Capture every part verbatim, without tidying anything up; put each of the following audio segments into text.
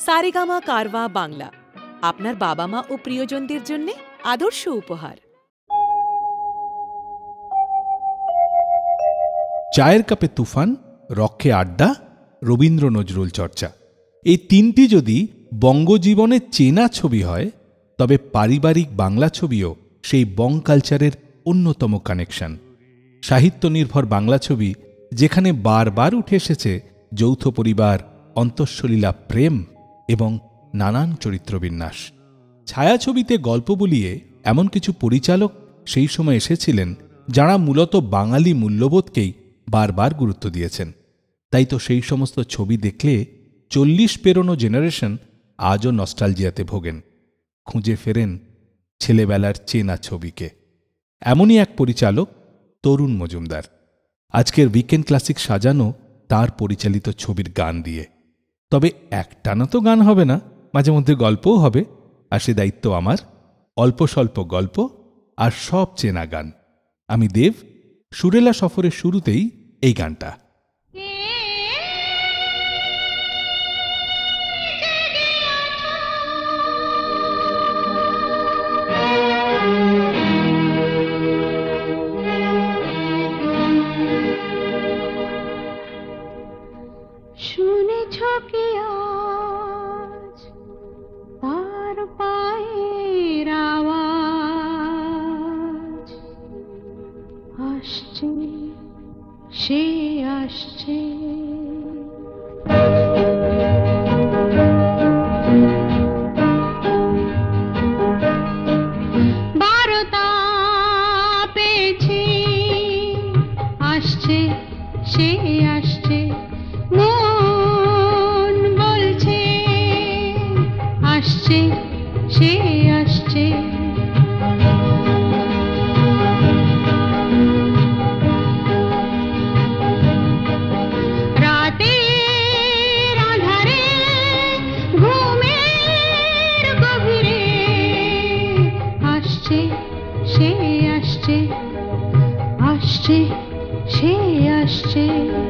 সারেগামা কারওয়া বাংলা, আপনার বাবা মা ও প্রিয়জনদের জন্য আদর্শ উপহার। চায়ের কাপে তুফান, রক্ষে আড্ডা, রবীন্দ্র নজরুল চর্চা, এই তিনটি যদি বঙ্গজীবনের চেনা ছবি হয়, তবে পারিবারিক বাংলা ছবিও সেই বং কালচারের অন্যতম কানেকশন। সাহিত্য নির্ভর বাংলা ছবি যেখানে বারবার উঠে এসেছে যৌথ পরিবার, অন্তঃসলীলা প্রেম এবং নানান চরিত্রবিন্যাস। ছায়াছবিতে গল্প বলিয়ে এমন কিছু পরিচালক সেই সময় এসেছিলেন যাঁরা মূলত বাঙালি মূল্যবোধকেই বারবার গুরুত্ব দিয়েছেন। তাই তো সেই সমস্ত ছবি দেখলে চল্লিশ পেরোনো জেনারেশন আজও নস্টালজিয়াতে ভোগেন, খুঁজে ফেরেন ছেলেবেলার চেনা ছবিকে। এমনই এক পরিচালক তরুণ মজুমদার। আজকের উইকেন্ড ক্লাসিক সাজানো তার পরিচালিত ছবির গান দিয়ে। তবে একটানা তো গান হবে না, মাঝে মধ্যে গল্পও হবে, আর সে দায়িত্ব আমার। অল্প স্বল্প গল্প আর সব চেনা গান। আমি দেব। সুরেলা সফরের শুরুতেই এই গানটা। শুনেছ কি আজ তার পায়ের আওয়াজ? আসছে, সে আসছে। বারতা পেয়েছি, আসছে, সে আসছে। মন বলছে আসছে, সে আসছে। রাতের আঁধারে, ঘুমের গভীরে আসছে, সে আসছে, আসছে, সে আসছে।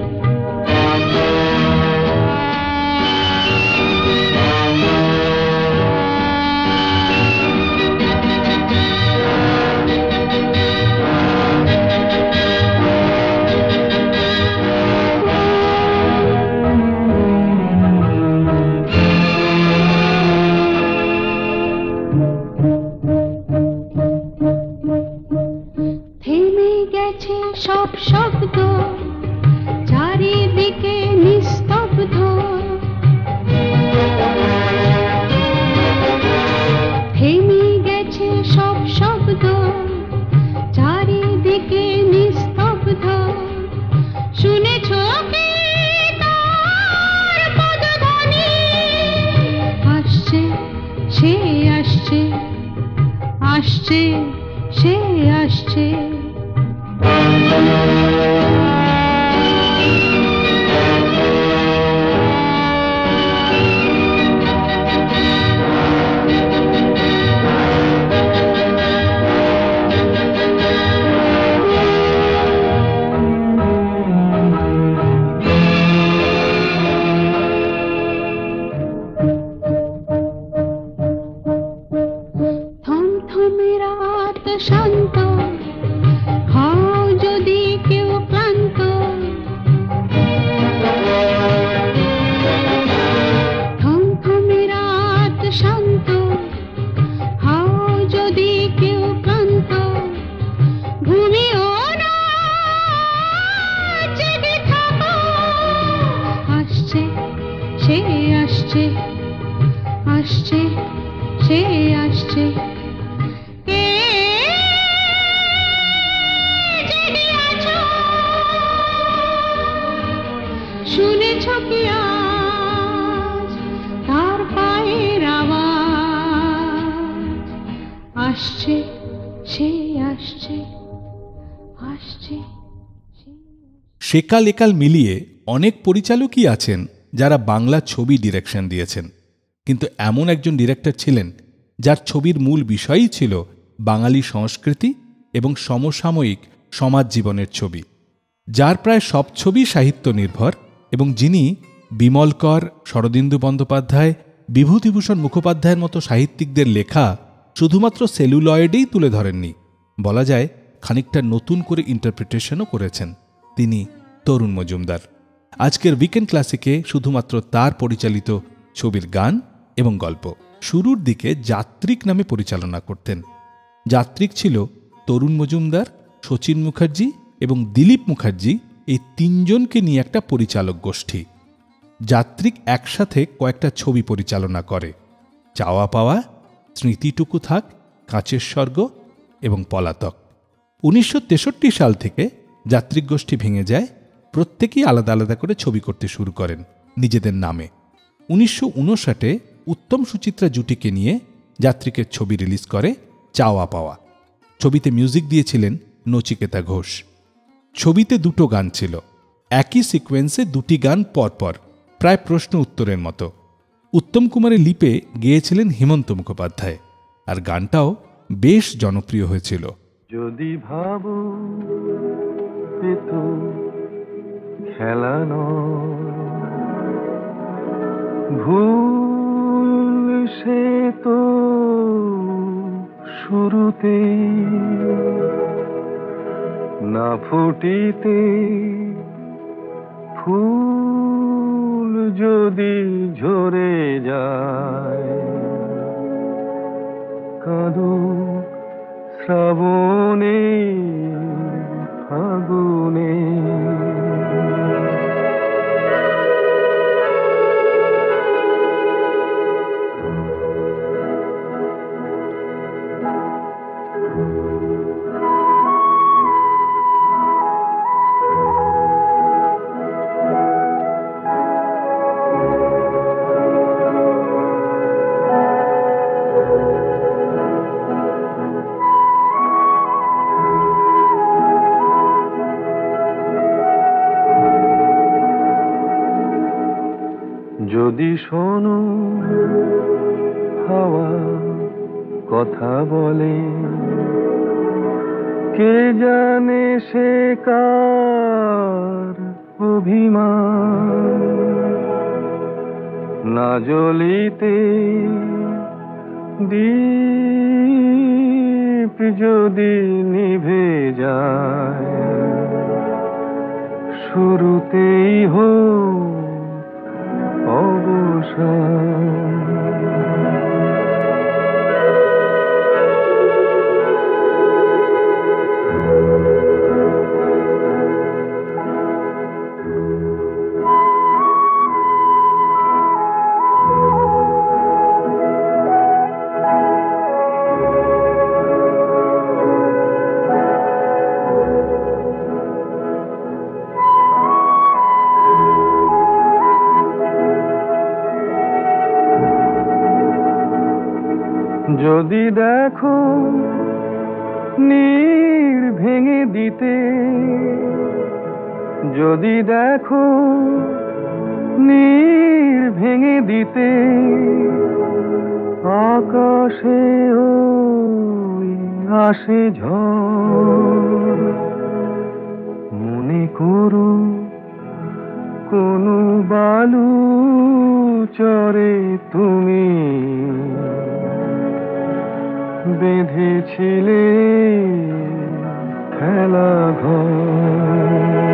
সব শব্দ চারিদিকে নিস্তব্ধ। থেমে গেছে সব শব্দ চারিদিকে নিস্তব্ধ। শুনেছ কি তার পদধ্বনি? আসছে, সে আসছে, আসছে, সে আসছে। থমথমে রাত শান্ত, হও যদি কেউ ক্লান্ত। থমথমে রাত শান্ত, হও যদি কেউ ক্লান্ত। ঘুমিও না, জেগে থাকো। আসছে, সে আসছে, আসছে, সে আসছে। শুনেছ কি আজ তার পায়ের আওয়াজ? আসছে, সে আসছে, আসছে। সেকাল একাল মিলিয়ে অনেক পরিচালকই আছেন যারা বাংলা ছবি ডিরেকশন দিয়েছেন, কিন্তু এমন একজন ডিরেক্টর ছিলেন যার ছবির মূল বিষয়ই ছিল বাঙালি সংস্কৃতি এবং সমসাময়িক সমাজ জীবনের ছবি, যার প্রায় সব ছবি সাহিত্য নির্ভর এবং যিনি বিমল কর, শরদিন্দু বন্দ্যোপাধ্যায়, বিভূতিভূষণ মুখোপাধ্যায়ের মতো সাহিত্যিকদের লেখা শুধুমাত্র সেলুলয়েডেই তুলে ধরেননি, বলা যায় খানিকটা নতুন করে ইন্টারপ্রিটেশনও করেছেন তিনি, তরুণ মজুমদার। আজকের উইকেন্ড ক্লাসিকে শুধুমাত্র তার পরিচালিত ছবির গান এবং গল্প। শুরুর দিকে যাত্রিক নামে পরিচালনা করতেন। যাত্রিক ছিল তরুণ মজুমদার, শচীন মুখার্জি এবং দিলীপ মুখার্জি, এই তিনজনকে নিয়ে একটা পরিচালক গোষ্ঠী। যাত্রিক একসাথে কয়েকটা ছবি পরিচালনা করে: চাওয়া পাওয়া, স্মৃতিটুকু থাক, কাঁচের স্বর্গ এবং পলাতক। উনিশশো তেষট্টি সাল থেকে যাত্রিক গোষ্ঠী ভেঙে যায়, প্রত্যেকেই আলাদা আলাদা করে ছবি করতে শুরু করেন নিজেদের নামে। উনিশশো উনষাটে উত্তম সুচিত্রা জুটিকে নিয়ে যাত্রিকের ছবি রিলিজ করে চাওয়া পাওয়া। ছবিতে মিউজিক দিয়েছিলেন নচিকেতা ঘোষ। ছবিতে দুটো গান ছিল, একই সিকোয়েন্সে দুটি গান পরপর, প্রায় প্রশ্ন উত্তরের মতো। উত্তম কুমারের লিপে গেয়েছিলেন হেমন্ত মুখোপাধ্যায়, আর গানটাও বেশ জনপ্রিয় হয়েছিল। যদি ভাবো খেলা ভুল সে তো শুরুতে না ফুটিতে ফুল যদি ঝরে যায়, কাঁদো শ্রাবণে ফাগুনে। যদি শোনো হাওয়া কথা বলে, কে জানে সে কার অভিমান, না জ্বলিতে দীপ যদি নিভে যায়, শুরুতেই হোক অবসান। যদি দেখো নীর ভেঙে দিতে, যদি দেখো নীর ভেঙে দিতে, আকাশে ওই আসে ঝড়, মনে করো কোনো বালু চরে তুমি বেঁধেছিলে খেলা ঘর।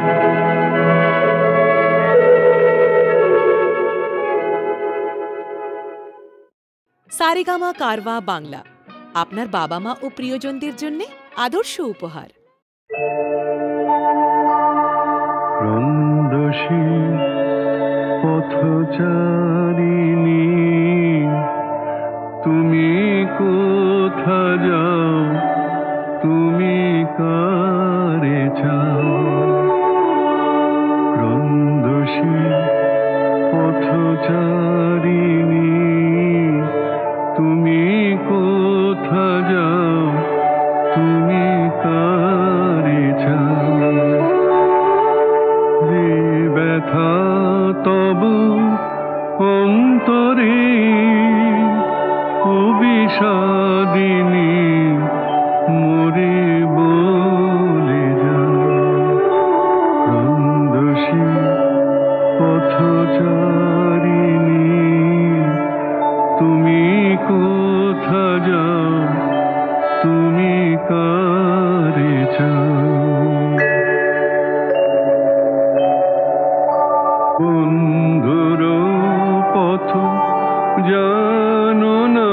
সারেগামা কারওয়া বাংলা, আপনার বাবা মা ও প্রিয়জনদের জন্য আদর্শ উপহার। রন্দসী পথচারিণী, তুমি কোথা যাও, তুমি কারে চাও। রন্দসী পথচারিণী, তুমি কোথা যাও, তুমি কারে চাও। রে ব্যথা তব অন্তরে অবিষাদিনী, মরে বলে যাও। রন্দসী পথচারিণী, পথ জানো না,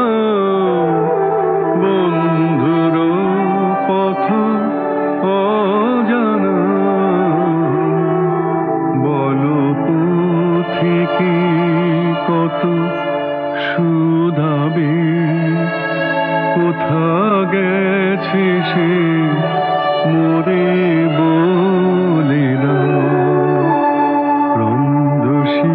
বন্ধুর পথ অজানা। বলো পথিকে কত শুধাবে, কোথা গেছে সে মোরে বলে দাও। রন্দসী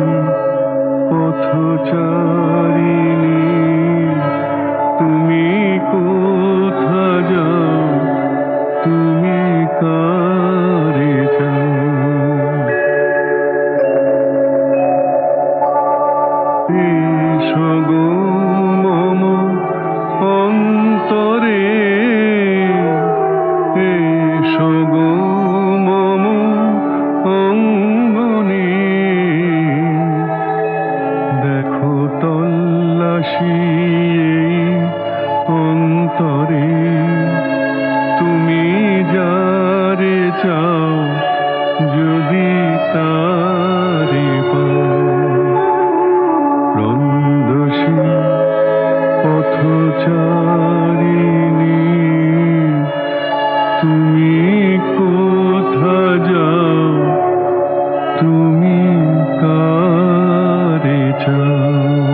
পথচারিণী তুমি কোথা যাও, তুমি কারে যাও। এসো গো মম অন্তরে, এসো গো মম অঙ্গনে। দেখো তল্লাশি অন্তরে, তুমি যারে চাও যদি তারে পাও। রন্দসী পথচারিণী তুমি কোথা যাও, তুমি কারে চাও।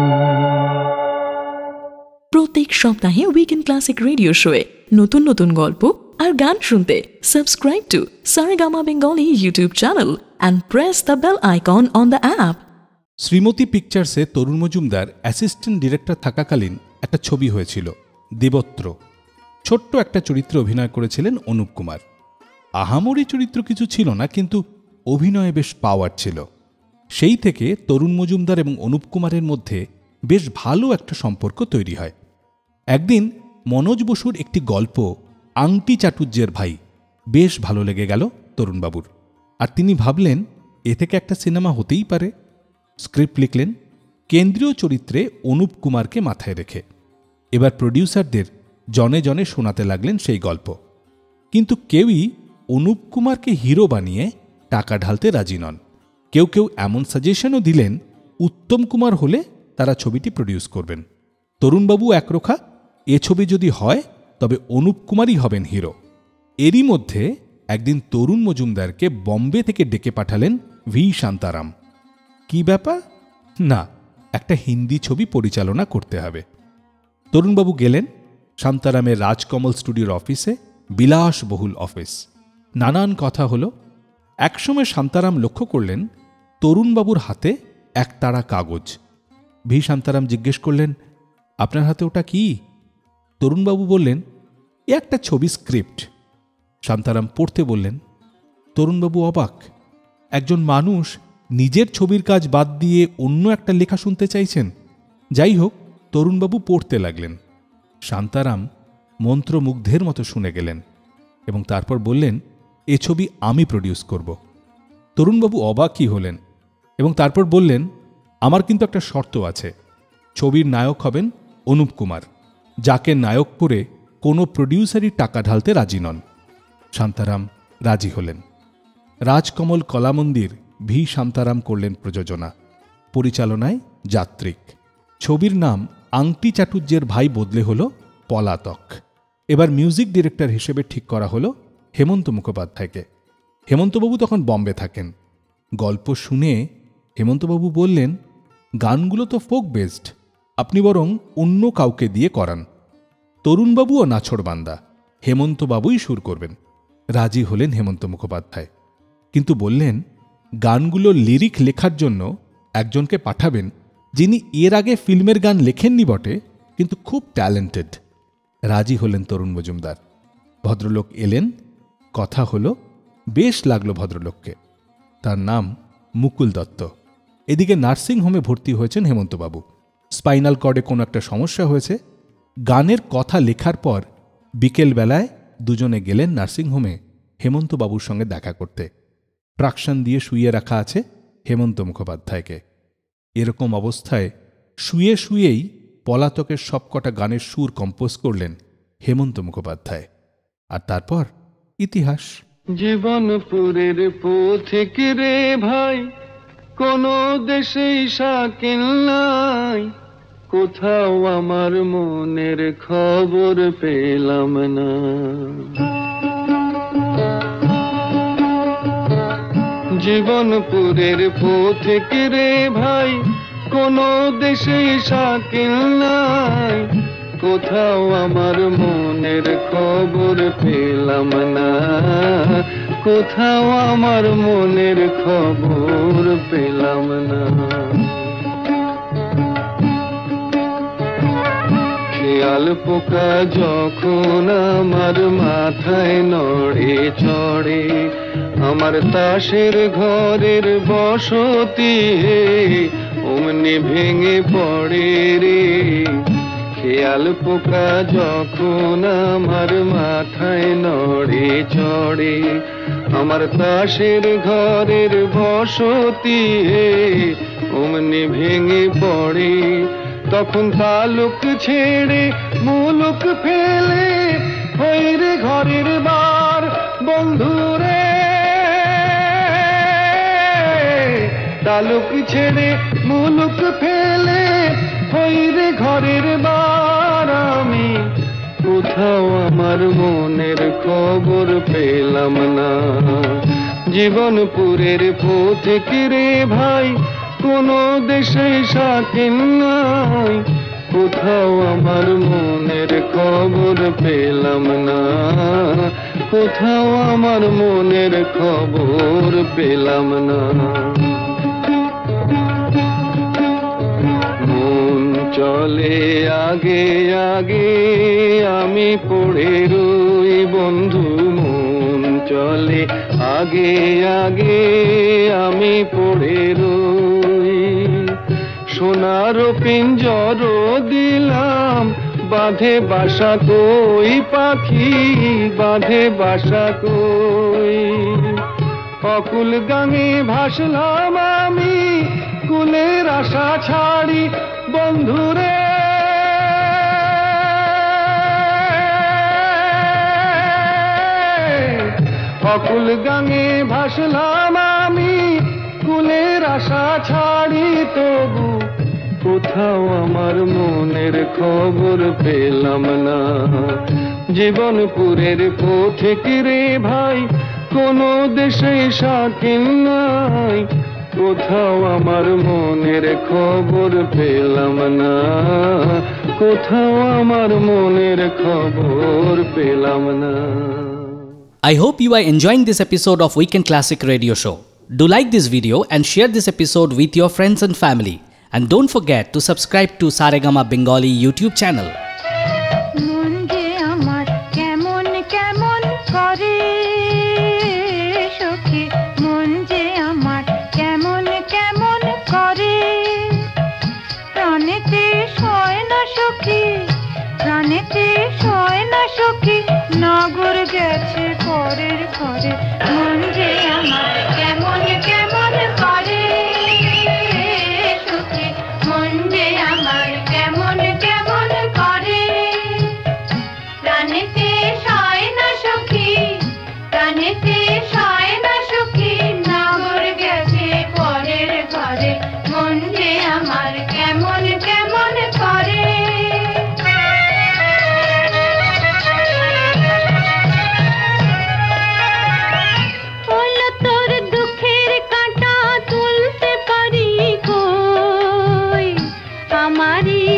প্রত্যেক সপ্তাহে উইকেন্ড ক্লাসিক রেডিও শোয়ে নতুন নতুন গল্প আর গান শুনতে subscribe to Saregama Bengali YouTube channel and press the bell icon on the app. Srimati পিকচার্সে তরুণ মজুমদার অ্যাসিস্ট্যান্ট ডিরেক্টর থাকাকালীন একটা ছবি হয়েছিল, দেবত্র। ছোট্ট একটা চরিত্রে অভিনয় করেছিলেন অনুপ কুমার। আহামরি চরিত্র কিছু ছিল না, কিন্তু অভিনয়ে বেশ পাওয়ার ছিল। সেই থেকে তরুণ মজুমদার এবং অনুপ কুমারের মধ্যে বেশ ভালো একটা সম্পর্ক তৈরি হয়। একদিন মনোজ বসুর একটি গল্প আংটি চাটুর্যের ভাই বেশ ভালো লেগে গেল তরুণবাবুর, আর তিনি ভাবলেন এ থেকে একটা সিনেমা হতেই পারে। স্ক্রিপ্ট লিখলেন কেন্দ্রীয় চরিত্রে অনুপ কুমারকে মাথায় রেখে। এবার প্রডিউসারদের জনে জনে শোনাতে লাগলেন সেই গল্প, কিন্তু কেউই অনুপ কুমারকে হিরো বানিয়ে টাকা ঢালতে রাজি নন। কেউ কেউ এমন সাজেশনও দিলেন উত্তম কুমার হলে তারা ছবিটি প্রডিউস করবেন। তরুণবাবু একরোখা, এ ছবি যদি হয় তবে অনুপ কুমারই হবেন হিরো। এরই মধ্যে একদিন তরুণ মজুমদারকে বম্বে থেকে ডেকে পাঠালেন ভি শান্তারাম। কি ব্যাপার? না, একটা হিন্দি ছবি পরিচালনা করতে হবে। তরুণবাবু গেলেন শান্তারামের রাজকমল স্টুডিওর অফিসে, বিলাসবহুল অফিস। নানান কথা হলো। একসময় শান্তারাম লক্ষ্য করলেন তরুণবাবুর হাতে এক তাড়া কাগজ। ভি শান্তারাম জিজ্ঞেস করলেন, আপনার হাতে ওটা কি? তরুণবাবু বললেন, এ একটা ছবি স্ক্রিপ্ট। শান্তারাম পড়তে বললেন। তরুণবাবু অবাক, একজন মানুষ নিজের ছবির কাজ বাদ দিয়ে অন্য একটা লেখা শুনতে চাইছেন। যাই হোক, তরুণবাবু পড়তে লাগলেন। শান্তারাম মন্ত্রমুগ্ধের মতো শুনে গেলেন এবং তারপর বললেন, এ ছবি আমি প্রডিউস করব। তরুণবাবু অবাকই হলেন এবং তারপর বললেন, আমার কিন্তু একটা শর্ত আছে। ছবির নায়ক হবেন অনুপ কুমার, যাকে নায়ক করে কোনো প্রডিউসারই টাকা ঢালতে রাজি নন। শান্তারাম রাজি হলেন। রাজকমল কলামন্দির ভি শান্তারাম করলেন প্রযোজনা, পরিচালনায় যাত্রিক। ছবির নাম আংটি চাটুর্যের ভাই বদলে হল পলাতক। এবার মিউজিক ডিরেক্টর হিসেবে ঠিক করা হলো হেমন্ত মুখোপাধ্যায়কে। হেমন্তবাবু তখন বম্বে থাকেন। গল্প শুনে হেমন্তবাবু বললেন, গানগুলো তো ফোক বেসড, আপনি বরং অন্য কাউকে দিয়ে করান। তরুণবাবুও নাছোড়বান্দা, হেমন্তবাবুই সুর করবেন। রাজি হলেন হেমন্ত মুখোপাধ্যায়, কিন্তু বললেন গানগুলো লিরিক লেখার জন্য একজনকে পাঠাবেন যিনি এর আগে ফিল্মের গান লেখেননি বটে, কিন্তু খুব ট্যালেন্টেড। রাজি হলেন তরুণ মজুমদার। ভদ্রলোক এলেন, কথা হলো, বেশ লাগলো ভদ্রলোককে। তার নাম মুকুল দত্ত। এদিকে নার্সিংহোমে ভর্তি হয়েছেন হেমন্তবাবু। স্পাইনাল কর্ডে কোনো একটা সমস্যা হয়েছে। গানের কথা লেখার পর বিকেলবেলায় দুজনে গেলেন নার্সিংহোমে হেমন্তবাবুর সঙ্গে দেখা করতে। প্রাকশন দিয়ে শুইয়ে রাখা আছে হেমন্ত মুখোপাধ্যায়কে। এরকম অবস্থায় শুয়ে শুয়েই পলাতকের সবকটা গানের সুর কম্পোজ করলেন হেমন্ত মুখোপাধ্যায়। আর তারপর ইতিহাস। জীবনপুরের পথিক রে ভাই, কোনো দেশেই শাকিল নাই, কোথাও আমার মনের খবর পেলাম না। জীবনপুরের পথিক রে ভাই, কোনো দেশেই শাকিল নাই, কোথাও আমার মনের খবর পেলাম না, কোথাও আমার মনের খবর পেলাম না। খেয়াল পোকা যখন আমার মাথায় নড়ে চড়ে, আমার তাসের ঘরের বসতি অমনি ভেঙে পড়ে রে। খেয়াল পোকা যখন আমার মাথায় নড়ে চড়ে, আমার তাসের ঘরের বসতি অমনি ভেঙে পড়ে। তখন তালুক ছেড়ে মুলুক ফেলে হই রে ঘরের বার বন্ধুরে। তালুক ছেড়ে মুলুক ফেলে হই রে ঘরের বার আমি, কোথাও আমার মনের খবর পেলাম না। জীবনপুরের পথিক রে ভাই, কোনো দেশে শাকিল নাই, কোথাও আমার মনের খবর পেলাম না, কোথাও আমার মনের খবর পেলাম না। মন চলে আগে আগে আমি পড়ে রই বন্ধু, মন চলে আগে আগে আমি পড়ে রই। সোনার পিঞ্জর দিলাম বাঁধে বাসা কই পাখি, বাঁধে বাসা কই। অকুল গানে ভাসলাম আমি কুলের আশা ছাড়ি বন্ধুরে। অকুল গানে ভাসলাম আমি কুলের আশা ছাড়ি, তবু কোথাও আমার মনের খবর পেলাম না। জীবনপুরের পথিক রে ভাই, কোনো দেশে শাকিল নাই, কোথাও আমার মনের খবর পেলাম না, কোথাও আমার মনের খবর পেলাম না। I hope you are enjoying this episode of Weekend Classic Radio Show. Do like this video and share this episode with your friends and family. And don't forget to subscribe to Saregama Bengali YouTube channel. মন যে আমার কেমন কেমন করে সখী, মন যে আমার কেমন কেমন করে। প্রাণেতে সয় না সখী, প্রাণেতে সয় না সখী, নগর গেছে পরের ঘরে। মন যে আমার কেমন কেমন করে সখী, মন যে আমার কেমন কেমন করে। প্রাণেতে সয় না সখী, প্রাণেতে সয় না সখী, নগর গেছে পরের ঘরে। মন যে আমার কেমন কেমন করে। তোর দুঃখের কাঁটা তুলতে পারি কই, আমারই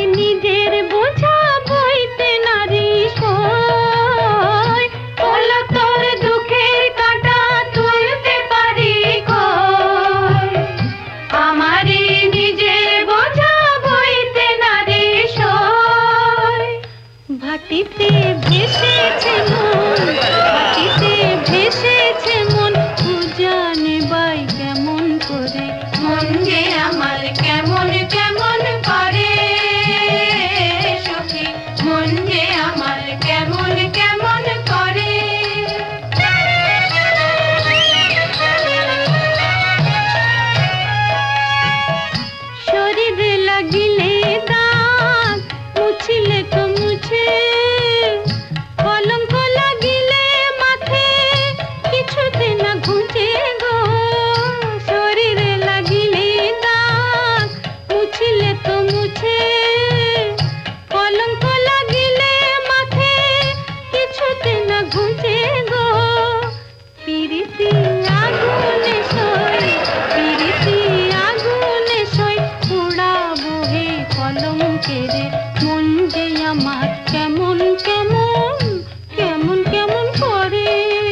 কলঙ্কেরে মন যে আমার কেমন কেমন কেমন কেমন করে।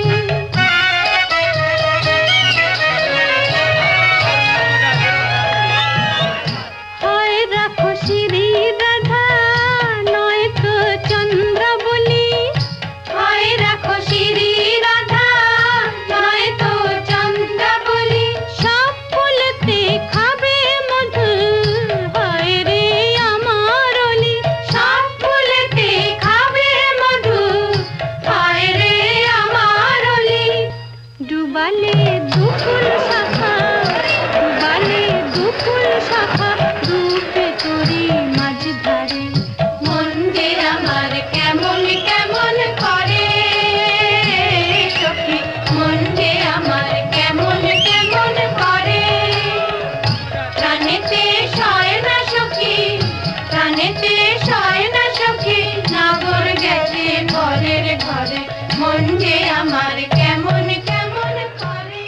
হয় রাখো শ্রী রাধা নয়তো চন্দ্রাবলী, হয় রাখো শ্রী রাধা নয়তো চন্দ্রাবলী, সব ফুলতে খাবে মধু হয় রে আমার অলি, সব ফুলতে খাবে মধু হয় রে আমার অলি। ডুবালে দুকুল শাখা ডুবালে দুকুল শাখা রূপে তোরি মাঝ ধারে, মন যে আমার কেমন কেমন করে সখী, মন যে আমার কেমন কেমন করে। প্রাণেতে সয় না সখী প্রাণেতে সয় না সখী, নাগর গেছে পরের ঘরে, মন যে আমার কেমন কেমন করে।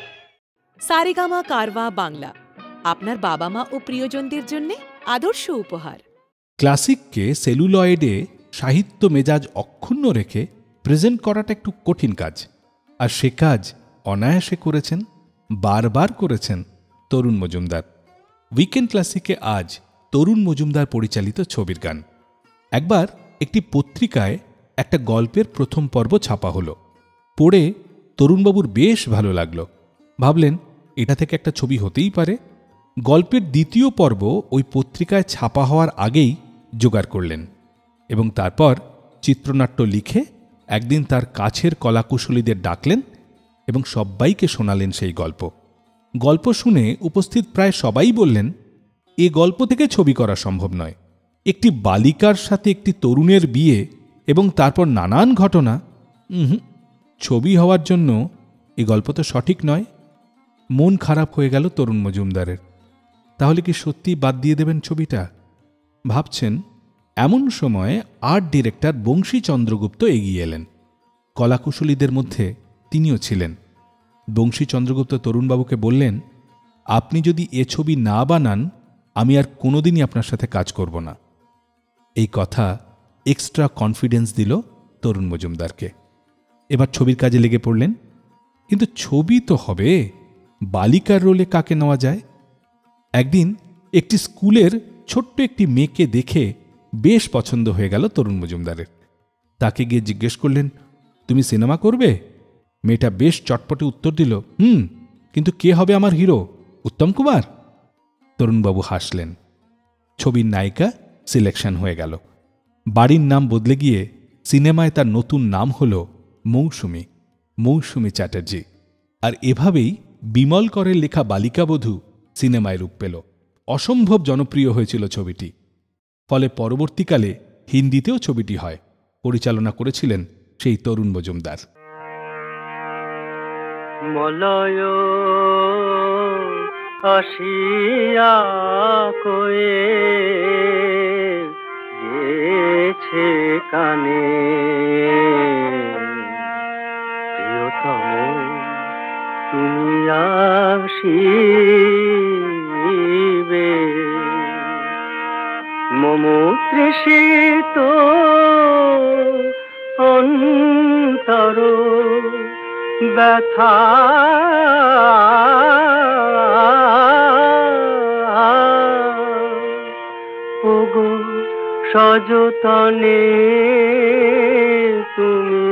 সারেগামা কারওয়া বাংলা আপনার বাবা মা ও প্রিয়জনদের জন্য আদর্শ উপহার। ক্লাসিককে সেলুলয়েডে সাহিত্য মেজাজ অক্ষুণ্ণ রেখে প্রেজেন্ট করাটা একটু কঠিন কাজ, আর সে কাজ অনায়াসে করেছেন, বারবার করেছেন তরুণ মজুমদার। উইকেন্ড ক্লাসিকে আজ তরুণ মজুমদার পরিচালিত ছবির গান। একবার একটি পত্রিকায় একটা গল্পের প্রথম পর্ব ছাপা হলো, পড়ে তরুণবাবুর বেশ ভালো লাগলো। ভাবলেন এটা থেকে একটা ছবি হতেই পারে। গল্পের দ্বিতীয় পর্ব ওই পত্রিকায় ছাপা হওয়ার আগেই জোগাড় করলেন এবং তারপর চিত্রনাট্য লিখে একদিন তার কাছের কলাকুশলীদের ডাকলেন এবং সবাইকে শোনালেন সেই গল্প। গল্প শুনে উপস্থিত প্রায় সবাই বললেন, এ গল্প থেকে ছবি করা সম্ভব নয়। একটি বালিকার সাথে একটি তরুণের বিয়ে এবং তারপর নানান ঘটনা, হুম ছবি হওয়ার জন্য এই গল্প তো সঠিক নয়। মন খারাপ হয়ে গেল তরুণ মজুমদারের। তাহলে কি সত্যি বাদ দিয়ে দেবেন ছবিটা? ভাবছেন, এমন সময় আর্ট ডিরেক্টর বংশী চন্দ্রগুপ্ত এগিয়ে এলেন। কলাকুশলীদের মধ্যে তিনিও ছিলেন। বংশী চন্দ্রগুপ্ত তরুণবাবুকে বললেন, আপনি যদি এ ছবি না বানান আমি আর কোনোদিনই আপনার সাথে কাজ করব না। এই কথা এক্সট্রা কনফিডেন্স দিল তরুণ মজুমদারকে। এবার ছবির কাজে লেগে পড়লেন। কিন্তু ছবি তো হবে, বালিকার রোলে কাকে নেওয়া যায়? একদিন একটি স্কুলের ছোট্ট একটি মেয়েকে দেখে বেশ পছন্দ হয়ে গেল তরুণ মজুমদারের। তাকে গিয়ে জিজ্ঞেস করলেন, তুমি সিনেমা করবে? মেয়েটা বেশ চটপটে উত্তর দিল, হুম, কিন্তু কে হবে আমার হিরো? উত্তম কুমার? তরুণবাবু হাসলেন। ছবির নায়িকা সিলেকশন হয়ে গেল। বাড়ির নাম বদলে গিয়ে সিনেমায় তার নতুন নাম হল মৌসুমী, মৌসুমী চ্যাটার্জি। আর এভাবেই বিমল করের লেখা বালিকাবধূ সিনেমায় রূপ পেল। অসম্ভব জনপ্রিয় হয়েছিল ছবিটি। ফলে পরবর্তীকালে হিন্দিতেও ছবিটি হয়। পরিচালনা করেছিলেন সেই তরুণ মজুমদার। মলয় আসিয়া কয়ে গেছে কানে, প্রিয়তম তুমি আসিবে, মম তৃষিত অন্তর ব্যথা ওগো সযতনে তুমি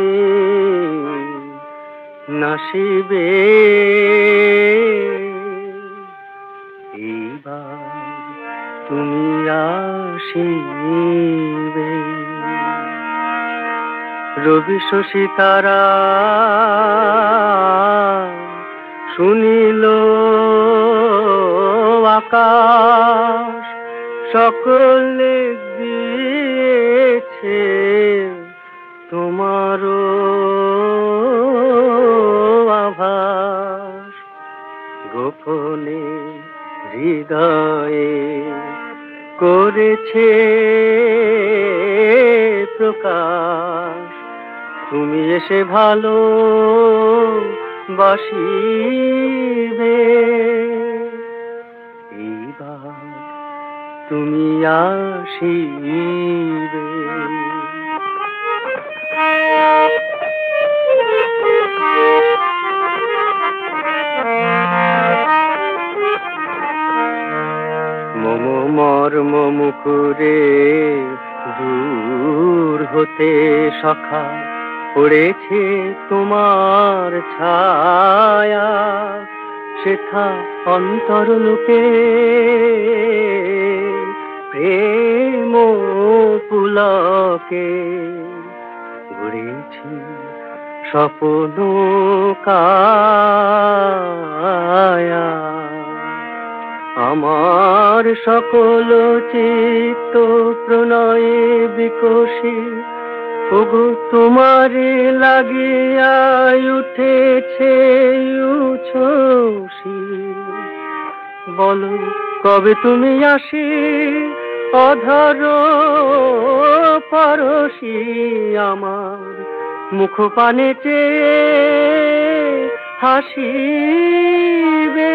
নাসিবে, এইবার তুমি আসিবে। রবি শশী তারা শুনিল আকাশ, সকলে দিয়েছে তোমার আভাস, গোপনে হৃদয়ে করেছে প্রকাশ, তুমি এসে ভালো বাসিবে, এইবার তুমি আসিবে। মম মর্ম মুকুরে দূর হতে সখা পড়েছে তোমার ছায়া, সেথা অন্তরলোকে প্রেম পুলকে ঘুরেছি স্বপ্ন কায়া। আমার সকল চিত্ত প্রণয়ে বিকশি, ওগো তোমারে লাগিয়া উঠেছে উচ্ছ্বাসী। বলো কবে তুমি আসি অধর পরশি, আমার মুখ পানে চেয়ে হাসিবে।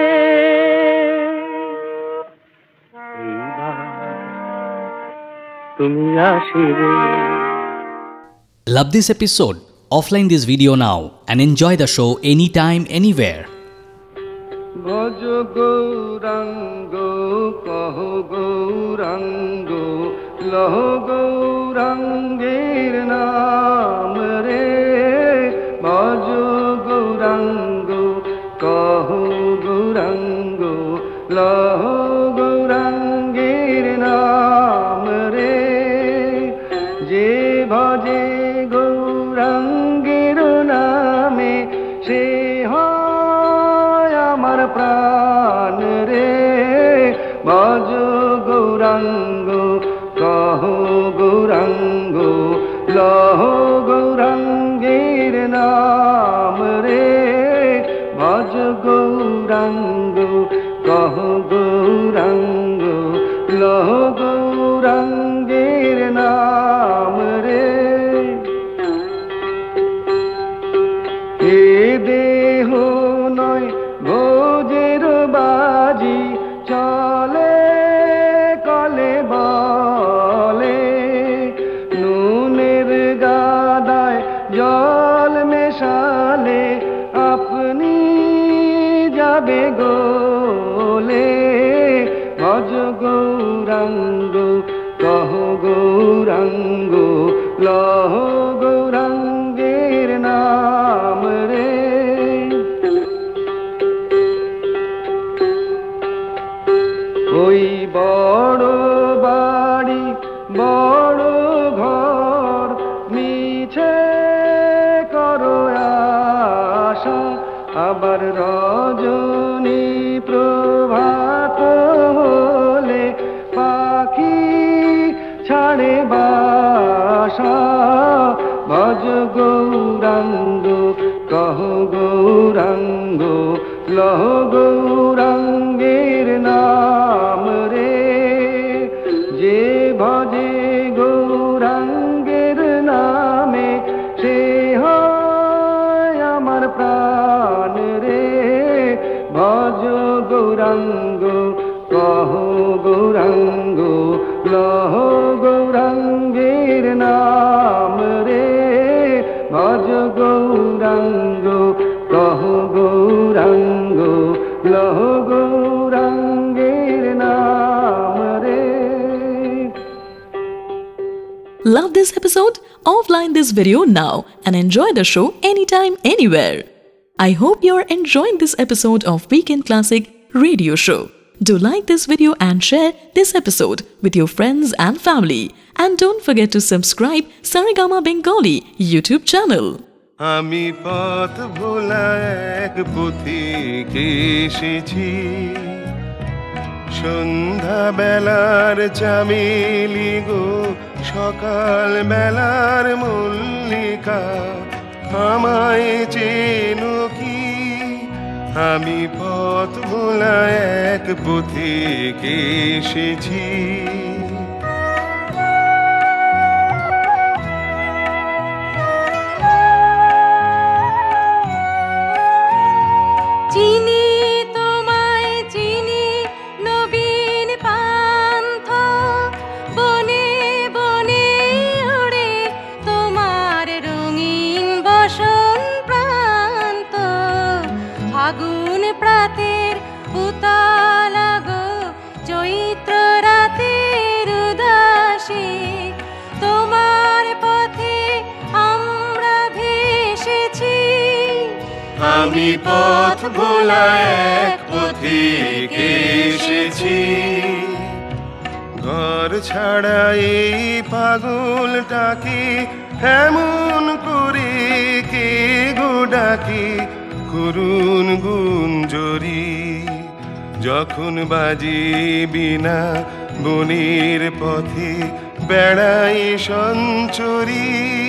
তুমি আসিবে। Love this episode? Offline this video now and enjoy the show anytime, anywhere. ভজ গৌরাঙ্গ কহ গৌরাঙ্গ লহ গৌরাঙ্গের নাম রে। ভজ গৌরাঙ্গ কহ গৌরাঙ্গ লহ গৌরাঙ্গের নাম রে। যে ভজে গৌরাঙ্গের নামে সে হয় আমার প্রাণ রে। ভজ গৌরাঙ্গ কহ গৌরাঙ্গ লহ গৌরাঙ্গের নাম রে। ভজ গৌরাঙ্গ কহ গৌরাঙ্গ লহ গৌরাঙ্গের নাম রে। এ দেহ নয় ভোজের বাজি, চলে কলে বলে নুনের গাদায় জল মেশালে আপনি যাবে গোলে। ভজ গৌরাঙ্গ কহ গৌরাঙ্গ লহ গৌরাঙ্গের নাম রে। ওই বড় বাড়ি বড় ঘর মিছে করো আশা, আবার রজনী প্রভাত হলে পাখি ছাড়ে বাসা। ভজ গৌরাঙ্গ কহ গৌরাঙ্গ লহ গৌরাঙ্গের নাম রে। যে ভজে গৌরাঙ্গের নামে সে হয় আমার প্রাণ রে। ভজ গৌরাঙ্গ কহ গৌরাঙ্গ লহ গৌরাঙ্গের নাম রে। ভজ গৌরাঙ্গ কহ গৌরাঙ্গ লহ গৌরাঙ্গের নাম রে। Love this episode? Offline this video now and enjoy the show anytime, anywhere. I hope you're enjoying this episode of Weekend Classic Radio Show. Do like this video and share this episode with your friends and family. And don't forget to subscribe Saregama Bengali YouTube channel. আমি পথ ভোলা এক পথিকে এসেছি, সন্ধ্যা বেলার চামেলি গো সকাল বেলার মল্লিকা, আমায় চেনো কি? আমি পথ ভোলা এক পথিকে এসেছি। চিনি তোমায় চিনি নবীন পান্থ আমি পথ ভোলা এক পথিক এসেছি। ঘর ছাড়া এই পাগলটাকে এমন করে কে গো ডাকে করুণ গুঞ্জরি। যখন বাজি বিনা বনের পথে বেড়াই সঞ্চরি।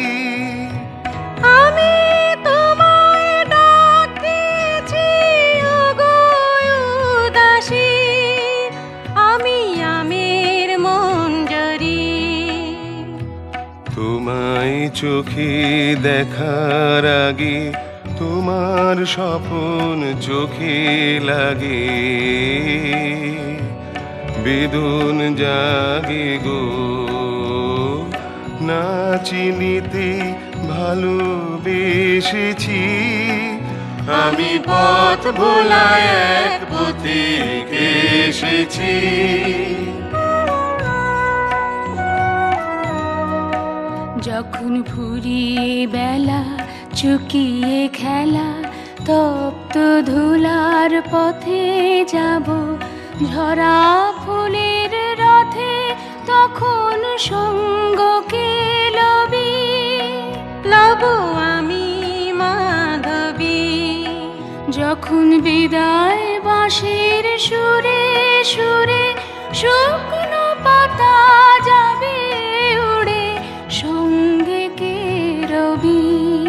আমি তোমায় ডাকতেছি ওগো উদাসী, আমি আমের মঞ্জরি। তোমায় চোখে দেখার আগে তোমার স্বপন চোখে লাগে। বেদন জাগে গো না চিনিতে ভালোবেসেছি। আমি পথ ভোলা এক পথিক এসেছি। যখন ফুরিয়ে বেলা চুকিয়ে খেলা তপ্ত ধুলার পথে যাব ঝরা ফুলের রথে, তখন সঙ্গকে লবি লব আমি মাধবী। যখন বিদায় বাঁশির সুরে সুরে শুকনো পাতা যাবে উড়ে, সঙ্গে কে রবি।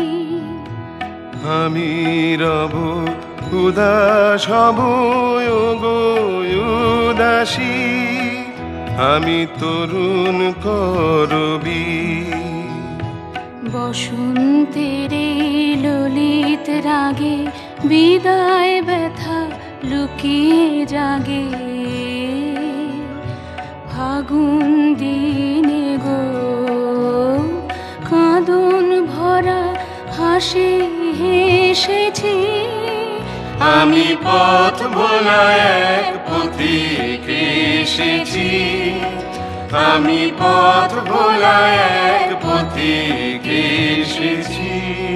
আমি রব উদাস হব গো উদাসী, আমি তরুণ করবি। বসন্তের ললিত রাগে বিদায় ব্যথা লুকিয়ে জাগে। ফাগুন দিনে গো কাঁদন ভরা হাসি হেসেছি। আমি পথ ভোলা এক পথিক এসেছি। আমি পথ ভোলা এক পথিক এসেছি।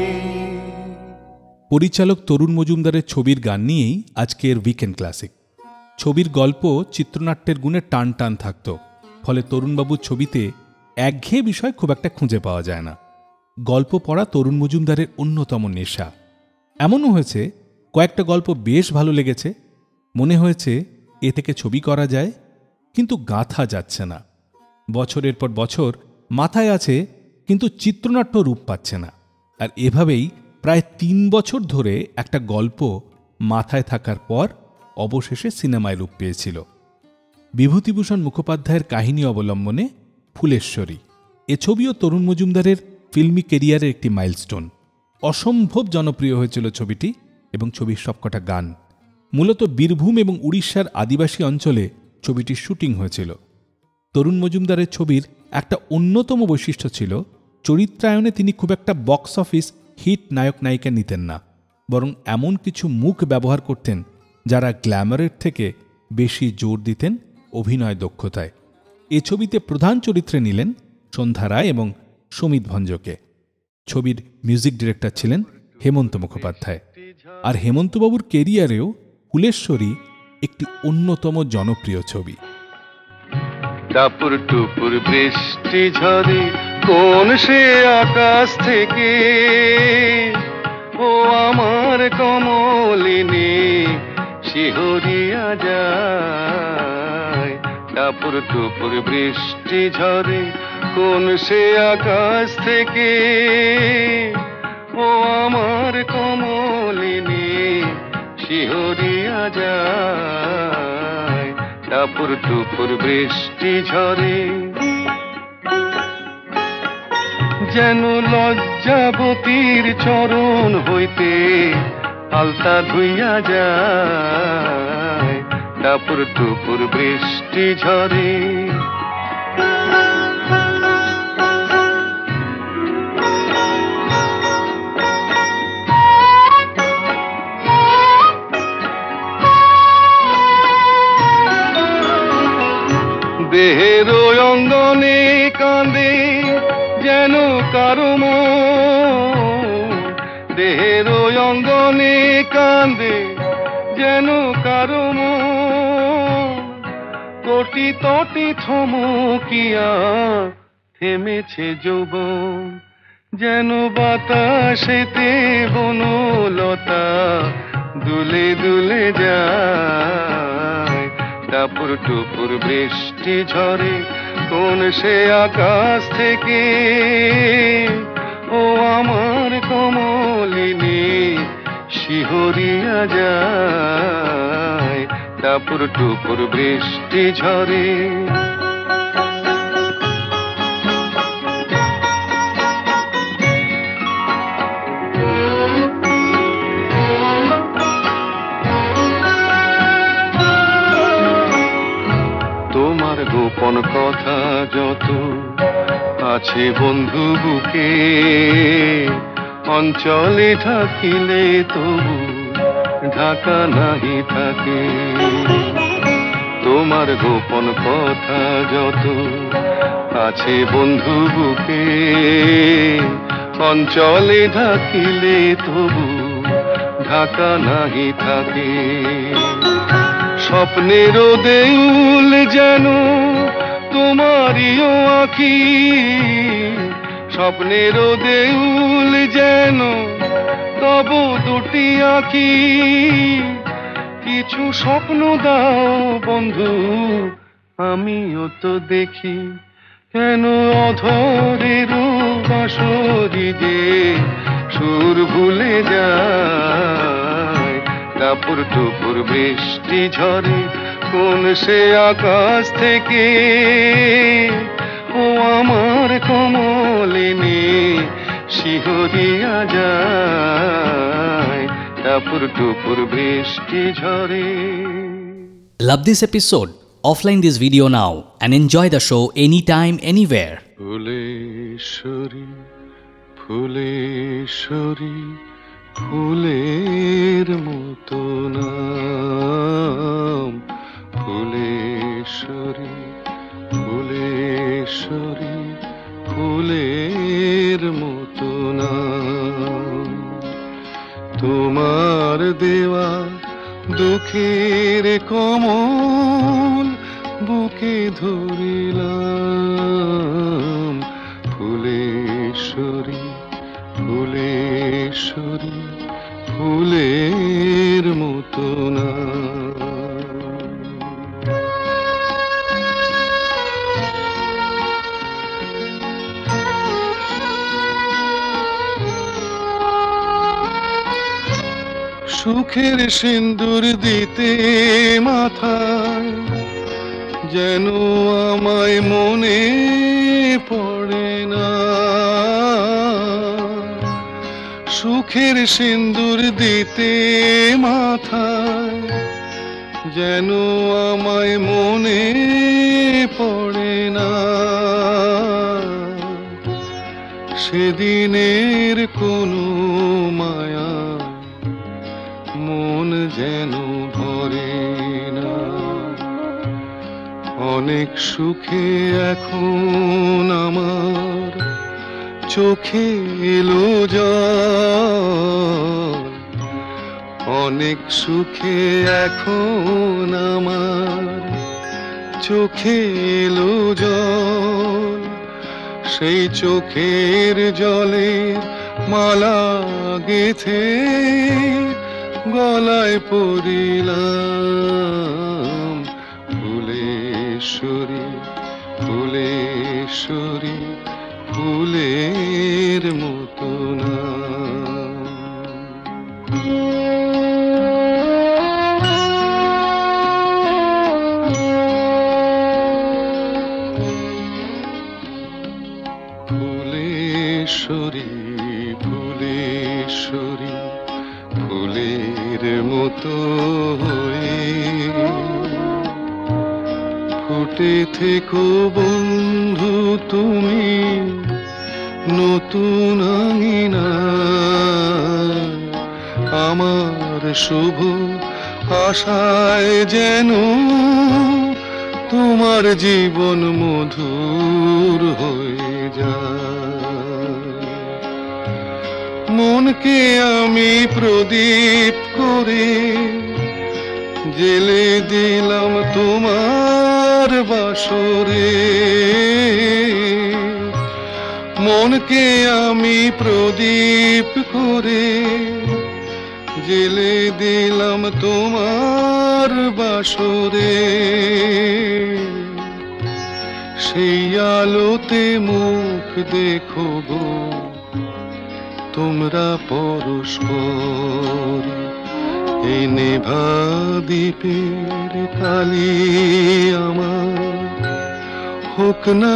পরিচালক তরুণ মজুমদারের ছবির গান নিয়েই আজকের উইকেন্ড ক্লাসিক। ছবির গল্প চিত্রনাট্যের গুণে টান টান থাকত, ফলে তরুণবাবুর ছবিতে একঘেয়ে বিষয় খুব একটা খুঁজে পাওয়া যায় না। গল্প পড়া তরুণ মজুমদারের অন্যতম নেশা। এমনও হয়েছে কয়েকটা গল্প বেশ ভালো লেগেছে, মনে হয়েছে এ থেকে ছবি করা যায়, কিন্তু গাঁথা যাচ্ছে না। বছরের পর বছর মাথায় আছে, কিন্তু চিত্রনাট্য রূপ পাচ্ছে না। আর এভাবেই প্রায় তিন বছর ধরে একটা গল্প মাথায় থাকার পর অবশেষে সিনেমায় রূপ পেয়েছিল। বিভূতিভূষণ মুখোপাধ্যায়ের কাহিনী অবলম্বনে ফুলেশ্বরী। এ ছবিও তরুণ মজুমদারের ফিল্মি কেরিয়ারের একটি মাইলস্টোন। অসম্ভব জনপ্রিয় হয়েছিল ছবিটি এবং ছবির সবকটা গান। মূলত বীরভূম এবং উড়িষ্যার আদিবাসী অঞ্চলে ছবিটির শুটিং হয়েছিল। তরুণ মজুমদারের ছবির একটা অন্যতম বৈশিষ্ট্য ছিল, চরিত্রায়নে তিনি খুব একটা বক্স অফিস হিট নায়ক নায়িকা নিতেন না, বরং এমন কিছু মুখ ব্যবহার করতেন যারা গ্ল্যামারের থেকে বেশি জোর দিতেন অভিনয় দক্ষতায়। এ ছবিতে প্রধান চরিত্রে নিলেন সন্ধ্যা রায় এবং সমিত ভঞ্জকে। ছবির মিউজিক ডিরেক্টর ছিলেন হেমন্ত মুখোপাধ্যায়। আর হেমন্তবাবুর কেরিয়ারেও ফুলেশ্বরী একটি অন্যতম জনপ্রিয় ছবি। টাপুর টুপুর বৃষ্টি ঝরে কোন সে আকাশ থেকে, ও আমার কমলিনী শিহরিয়া যায়। টাপুর টুপুর বৃষ্টি ঝরে কোন সে আকাশ থেকে, ও আমার কমলিনী শিহরিয়া যায়। টাপুর টুপুর বৃষ্টি ঝরে যেন লজ্জাবতীর চরণ হইতে আলতা ধুইয়া যায়। টাপুর টুপুর বৃষ্টি ঝরে দেহের অঙ্গনে কাঁদে যেন কারো মন, দেহের অঙ্গনে কাঁদে যেন কারো মন, তটি তটি থমকিয়া থেমেছে যৌবন, যেন বাতাসেতে বনলতা দুলে দুলে যায়। টাপুর টুপুর বৃষ্টি ঝরে কোন সে আকাশ থেকে, ও আমার কমলিনী শিহরিয়া যায়। টাপুর টুপুর বৃষ্টি ঝরে। তোমার গোপন কথা যত আছে বন্ধু বুকে, অঞ্চলে থাকিলে তবু ঢাকা নাহি থাকে। তোমার গোপন কথা যত আছে বন্ধু বুকে, অঞ্চলে থাকিলে তবু ঢাকা নাহি থাকে। স্বপ্নেরও দেউল যেন তোমারিও আঁখি, স্বপ্নেরও দেউল যেন তব দুটি আঁখি। কিছু স্বপ্ন দাও বন্ধু আমিও তো দেখি, কেন অধরের বাঁশরি যে সুর ভুলে যায়। টাপুর টুপুর বৃষ্টি ঝরে কোন সে আকাশ থেকে, ও আমার কমলিনী শিহরিয়া যায়। টাপুর টুপুর বৃষ্টি ঝরে। Love this episode? Offline this video now and enjoy the show anytime, anywhere. Phuleshwari Phuleshwari ফুলের মতো নাম, ফুলেশ্বরী ফুলেশ্বরী ফুলের মতো নাম। তোমার দেওয়া দুঃখের কমল বুকে ধরিলাম, ফুলেশ্বরী ফুলেশ্বরী ফুলের মতো নাম। সুখের সিন্দুর দিতে মাথায় যেন আমায় মনে পড়ে না, সুখের সিন্দুর দিতে মাথায় যেন আমায় মনে পড়ে না। সেদিনের কোনো মায়া মন যেন ভরে না, অনেক সুখে এখন আমার চোখে এলো জল, অনেক সুখে এখন আমার চোখে এলো জল। সেই চোখের জলের মালা গেথে গলায় পরিলাম, ফুলেশ্বরী ফুলেশ্বরী ফুলের মতো নাম। ফুলেশ্বরী ফুলেশ্বরী ফুলের মতো হয়ে ফুটে থেকো বন্ধু তুমি নতুন আঙিনায়, আমার শুভ আশায় যেন তোমার জীবন মধুর হয়ে যায়। মনকে আমি প্রদীপ করে জেলে দিলাম তোমার বাসরে। মনকে আমি প্রদীপ করে জেলে দিলাম তোমার বাসরে। সেই আলোতে মুখ দেখো গো তোমরা পরস্পর, এই নেভা দ্বীপের কালি আমার হোক না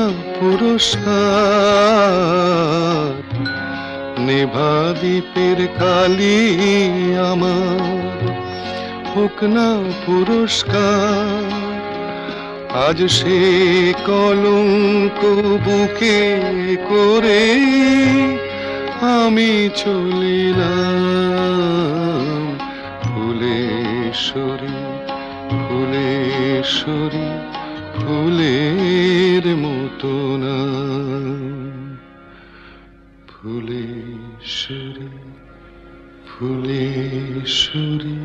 পুরস্কার। নেভা দ্বীপের কালি আমার হোক না পুরস্কার। আজ সে কলঙ্ক বুকে করে আমি চলিলাম ফুলেশ্বরী, ফুলেশ্বরী, ফুলের মতো না। ফুলেশ্বরী, ফুলেশ্বরী,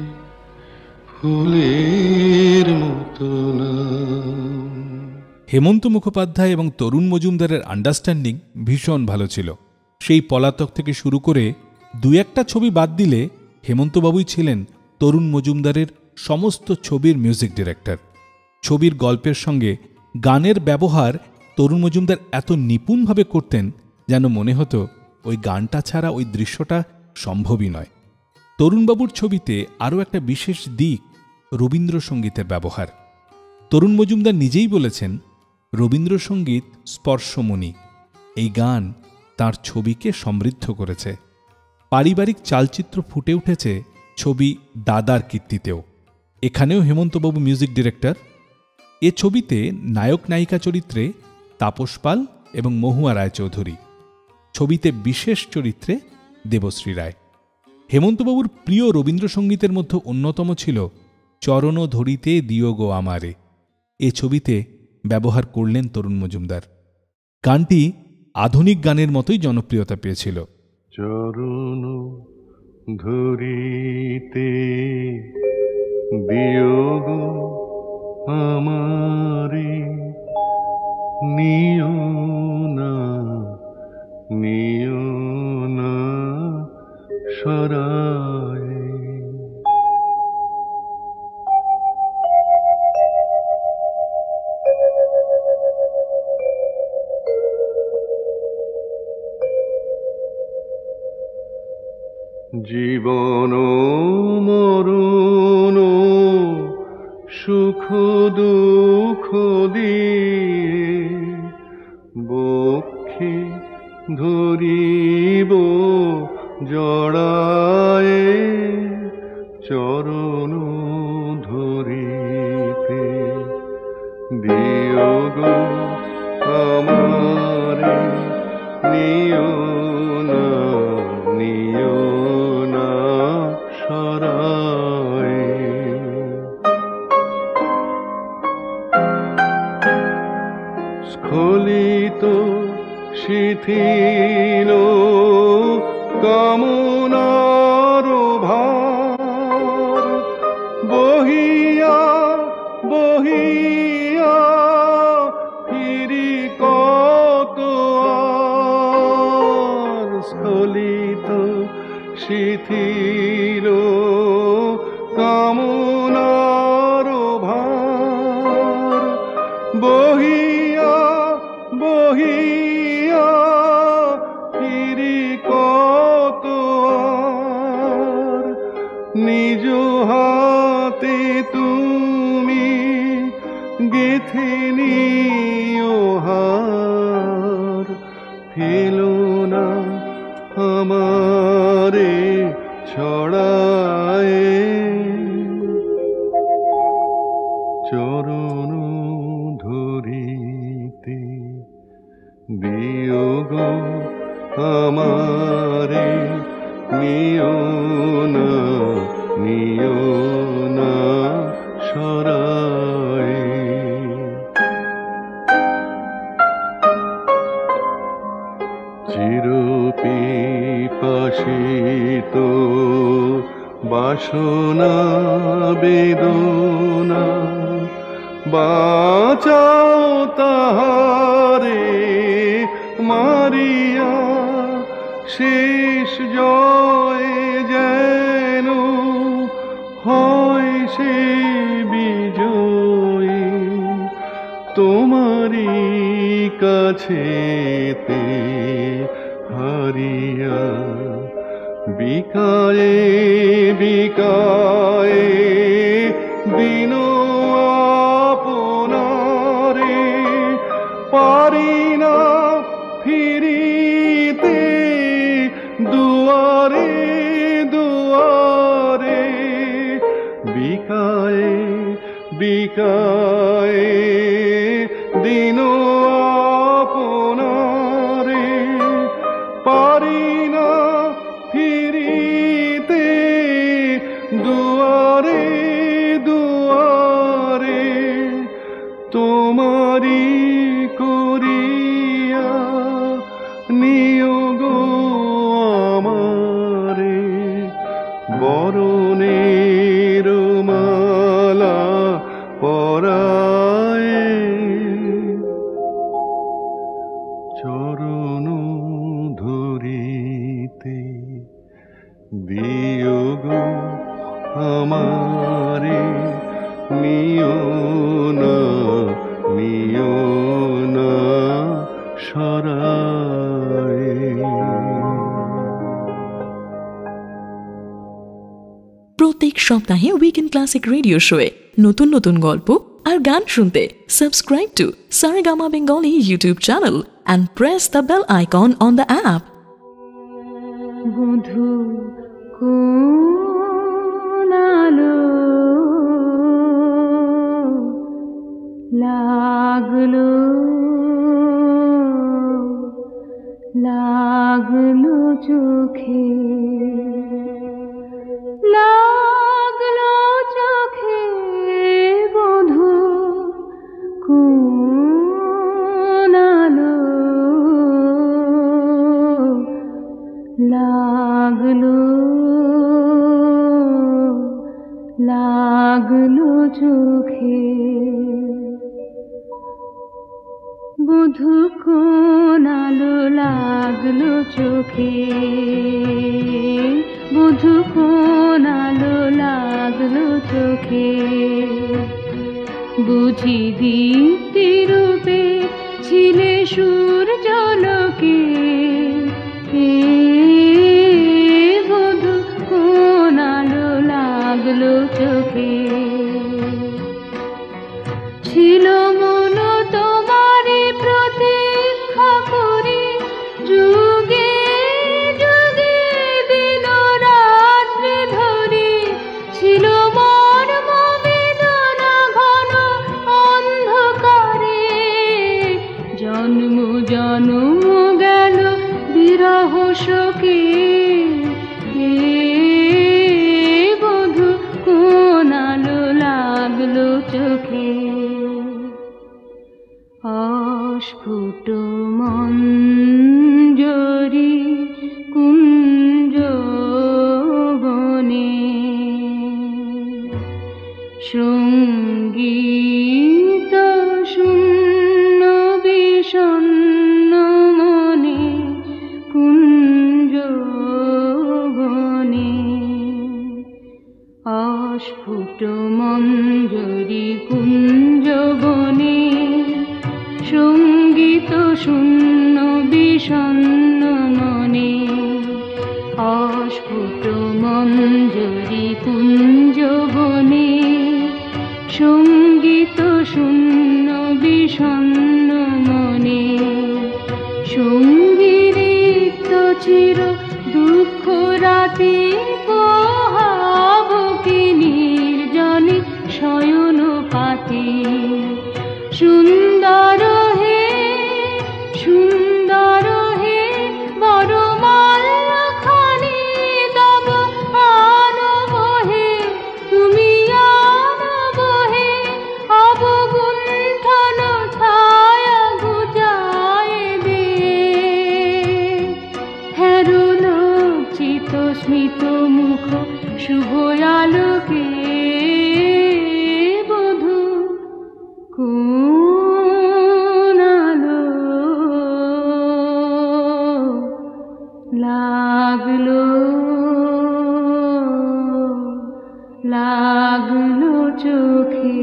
ফুলের মতো না। হেমন্ত মুখোপাধ্যায় এবং তরুণ মজুমদারের আন্ডারস্ট্যান্ডিং ভীষণ ভালো ছিল। সেই পলাতক থেকে শুরু করে দু একটা ছবি বাদ দিলে হেমন্তবাবুই ছিলেন তরুণ মজুমদারের সমস্ত ছবির মিউজিক ডিরেক্টর। ছবির গল্পের সঙ্গে গানের ব্যবহার তরুণ মজুমদার এত নিপুণভাবে করতেন যেন মনে হতো ওই গানটা ছাড়া ওই দৃশ্যটা সম্ভবই নয়। তরুণবাবুর ছবিতে আরও একটা বিশেষ দিক রবীন্দ্রসঙ্গীতের ব্যবহার। তরুণ মজুমদার নিজেই বলেছেন, রবীন্দ্রসঙ্গীত স্পর্শমণি। এই গান তার ছবিকে সমৃদ্ধ করেছে। পারিবারিক চালচিত্র ফুটে উঠেছে ছবি দাদার কীর্তিতেও। এখানেও হেমন্তবাবু মিউজিক ডিরেক্টর। এ ছবিতে নায়ক নায়িকা চরিত্রে তাপস পাল এবং মহুয়া রায়চৌধুরী, ছবিতে বিশেষ চরিত্রে দেবশ্রী রায়। হেমন্তবাবুর প্রিয় রবীন্দ্রসঙ্গীতের মধ্যে অন্যতম ছিল চরণ ধরিতে দিও গো আমারে। এ ছবিতে ব্যবহার করলেন তরুণ মজুমদার। গানটি আধুনিক গানের মতোই জনপ্রিয়তা পেয়েছিল। চরণ ধরিতে দিও গো আমারে, নিও না, নিও না সরায়। জীবন মরণ সুখ দুঃখ দিয়ে বক্ষে ধরিব জড়ায়ে, চরণ ধরিতে দিও গো আমারে, নিও না, নিও না সরায়। স্খলিত শিথিল কামনার ভার, বহিয়া বহিয়া ফিরি কত আর। স্খলিত শিথিল কামনার ভার, বহিয়া বহিয়া ফিরি কত আর। নিজ হাতে তুমি গেথে নিও হার, ফেলো না আমারে ছড়ায়। চরণ ধরিতে দিও গো আমারে, নিও না, নিও না সরায়। চিরপিপাসিত বাসনা বেদনা বাঁচাও তাহারে মারিয়া শেষ জয় যেন হয় সে বিজয়ী তোমারি কাছেতে হারিয়া বিকায়ে বিকায়ে দিন আপনারে পারি না ফিরিতে দুয়ারে দুয়ারে বিকায়ে বিকায়ে দিন আপনারে পারি না ফিরিতে দুয়ারে দুয়ারে তোমারি করিয়া নিয়োগ আমারে বরণের মালা পরায়ে চরণ ধরিতে দিয়োগ আমারে নিও না নিও না সরায়ে। প্রত্যেক সপ্তাহে উইকেন্ড ক্লাসিক রেডিও শোয়ে নতুন নতুন গল্প আর গান শুনতে subscribe to Saregama Bengali YouTube channel and press the bell icon on the app. বধূ কোন আলো লাগলো লাগলো চোখে লাগলো চোখে বধূ কোন আলো লাগলো লাগলো চোখে বধূ কোন আলো লাগলো চোখে বধূ কোন আলো লাগলো চোখে বুঝি দীপ্তি রূপে ছিলে সূর্যালোকে বধূ কোন আলো লাগলো চোখে ছিল মন তোমারে প্রতীক্ষা করি যুগে যুগে দিন রাত্রি ধরে ছিল মর্ম বেদনা ঘন অন্ধকারে জন্ম জন্ম গেল বিরহ শোকে বধূ কোন আলো লাগলো চোখে অস্ফুট মঞ্জরি কুঞ্জ বনে সঙ্গীত শূন্য বিষণ্ণ মনে কুঞ্জ বনে অস্ফুট মঞ্জরি কুঞ্জ বনে সঙ্গীত শূন্য বিষণ্ণ মনে অস্ফুট মঞ্জরি কুঞ্জ বনে সঙ্গীত শূন্য বিষণ্ণ মনে সঙ্গীত চির দুঃখ রাতে পোহাবকে নির্জনে শয়ন পাতে সুন্দর হে সুন্দর হে বড় মাল্যখানি তব আনব হে তুমি আনব হে অবগুণ্ঠন ছায়া ঘুচায় দে শুভ আলোকে বধূ কোন আলো লাগলো লাগলো চোখে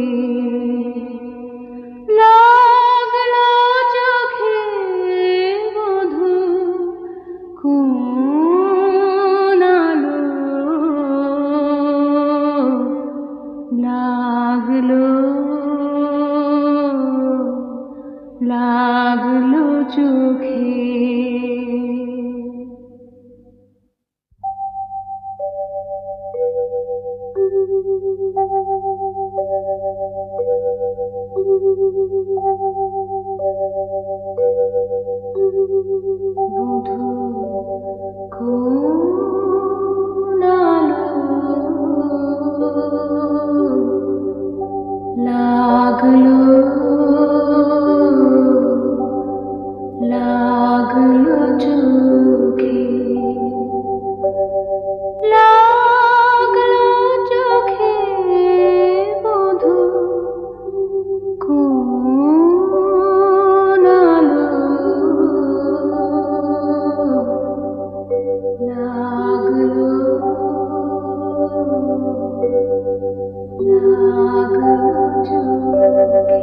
লাগলো চোখে বধূ কোন আলো লাগলো লাগলো চোখে। বধূ কোন আলো লাগলো লাগলো চোখে লাগলো চোখে বধূ কোন আলো লাগলো লাগলো চোখে।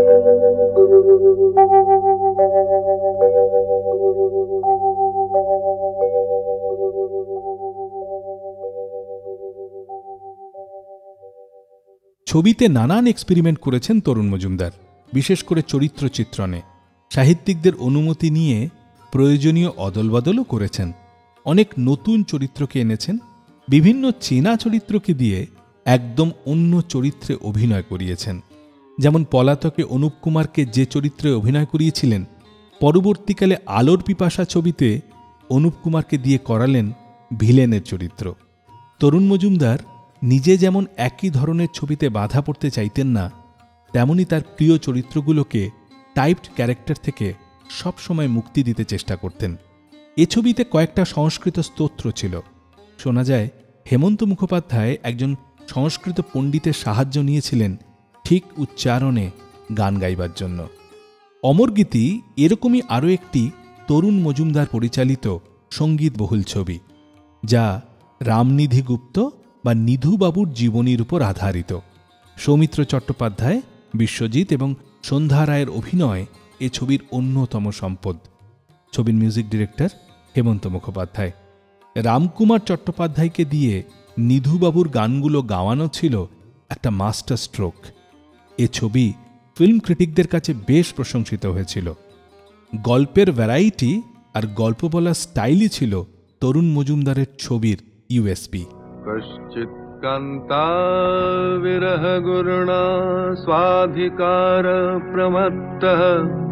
ছবিতে নানান এক্সপেরিমেন্ট করেছেন তরুণ মজুমদার, বিশেষ করে চরিত্র চিত্রণে। সাহিত্যিকদের অনুমতি নিয়ে প্রয়োজনীয় অদলবদলও করেছেন। অনেক নতুন চরিত্রকে এনেছেন, বিভিন্ন চেনা চরিত্রকে দিয়ে একদম অন্য চরিত্রে অভিনয় করিয়েছেন। যেমন পলাতকে অনুপ কুমারকে যে চরিত্রে অভিনয় করিয়েছিলেন, পরবর্তীকালে আলোর পিপাসা ছবিতে অনুপ কুমারকে দিয়ে করালেন ভিলেনের চরিত্র। তরুণ মজুমদার নিজে যেমন একই ধরনের ছবিতে বাধা পড়তে চাইতেন না, তেমনি তার প্রিয় চরিত্রগুলোকে টাইপড ক্যারেক্টার থেকে সবসময় মুক্তি দিতে চেষ্টা করতেন। এ ছবিতে কয়েকটা সংস্কৃত স্তোত্র ছিল। শোনা যায় হেমন্ত মুখোপাধ্যায় একজন সংস্কৃত পণ্ডিতের সাহায্য নিয়েছিলেন ঠিক উচ্চারণে গান গাইবার জন্য। অমরগীতি এরকমই আরও একটি তরুণ মজুমদার পরিচালিত সঙ্গীতবহুল ছবি, যা রামনিধি গুপ্ত বা নিধুবাবুর জীবনীর উপর আধারিত। সৌমিত্র চট্টোপাধ্যায়, বিশ্বজিৎ এবং সন্ধ্যা রায়ের অভিনয় এ ছবির অন্যতম সম্পদ। ছবির মিউজিক ডিরেক্টর হেমন্ত মুখোপাধ্যায়। রামকুমার চট্টোপাধ্যায়কে দিয়ে নিধুবাবুর গানগুলো গাওয়ানো ছিল একটা মাস্টার স্ট্রোক। এ ছবি ফিল্ম ক্রিটিকদের কাছে বেশ প্রশংসিত হয়েছিল। গল্পের ভ্যারাইটি আর গল্প বলার স্টাইলই ছিল তরুণ মজুমদারের ছবির ইউএসপি। কশ্চিৎ কান্তা বিরহ গুরুণা স্বাধিকার প্রমত্তঃ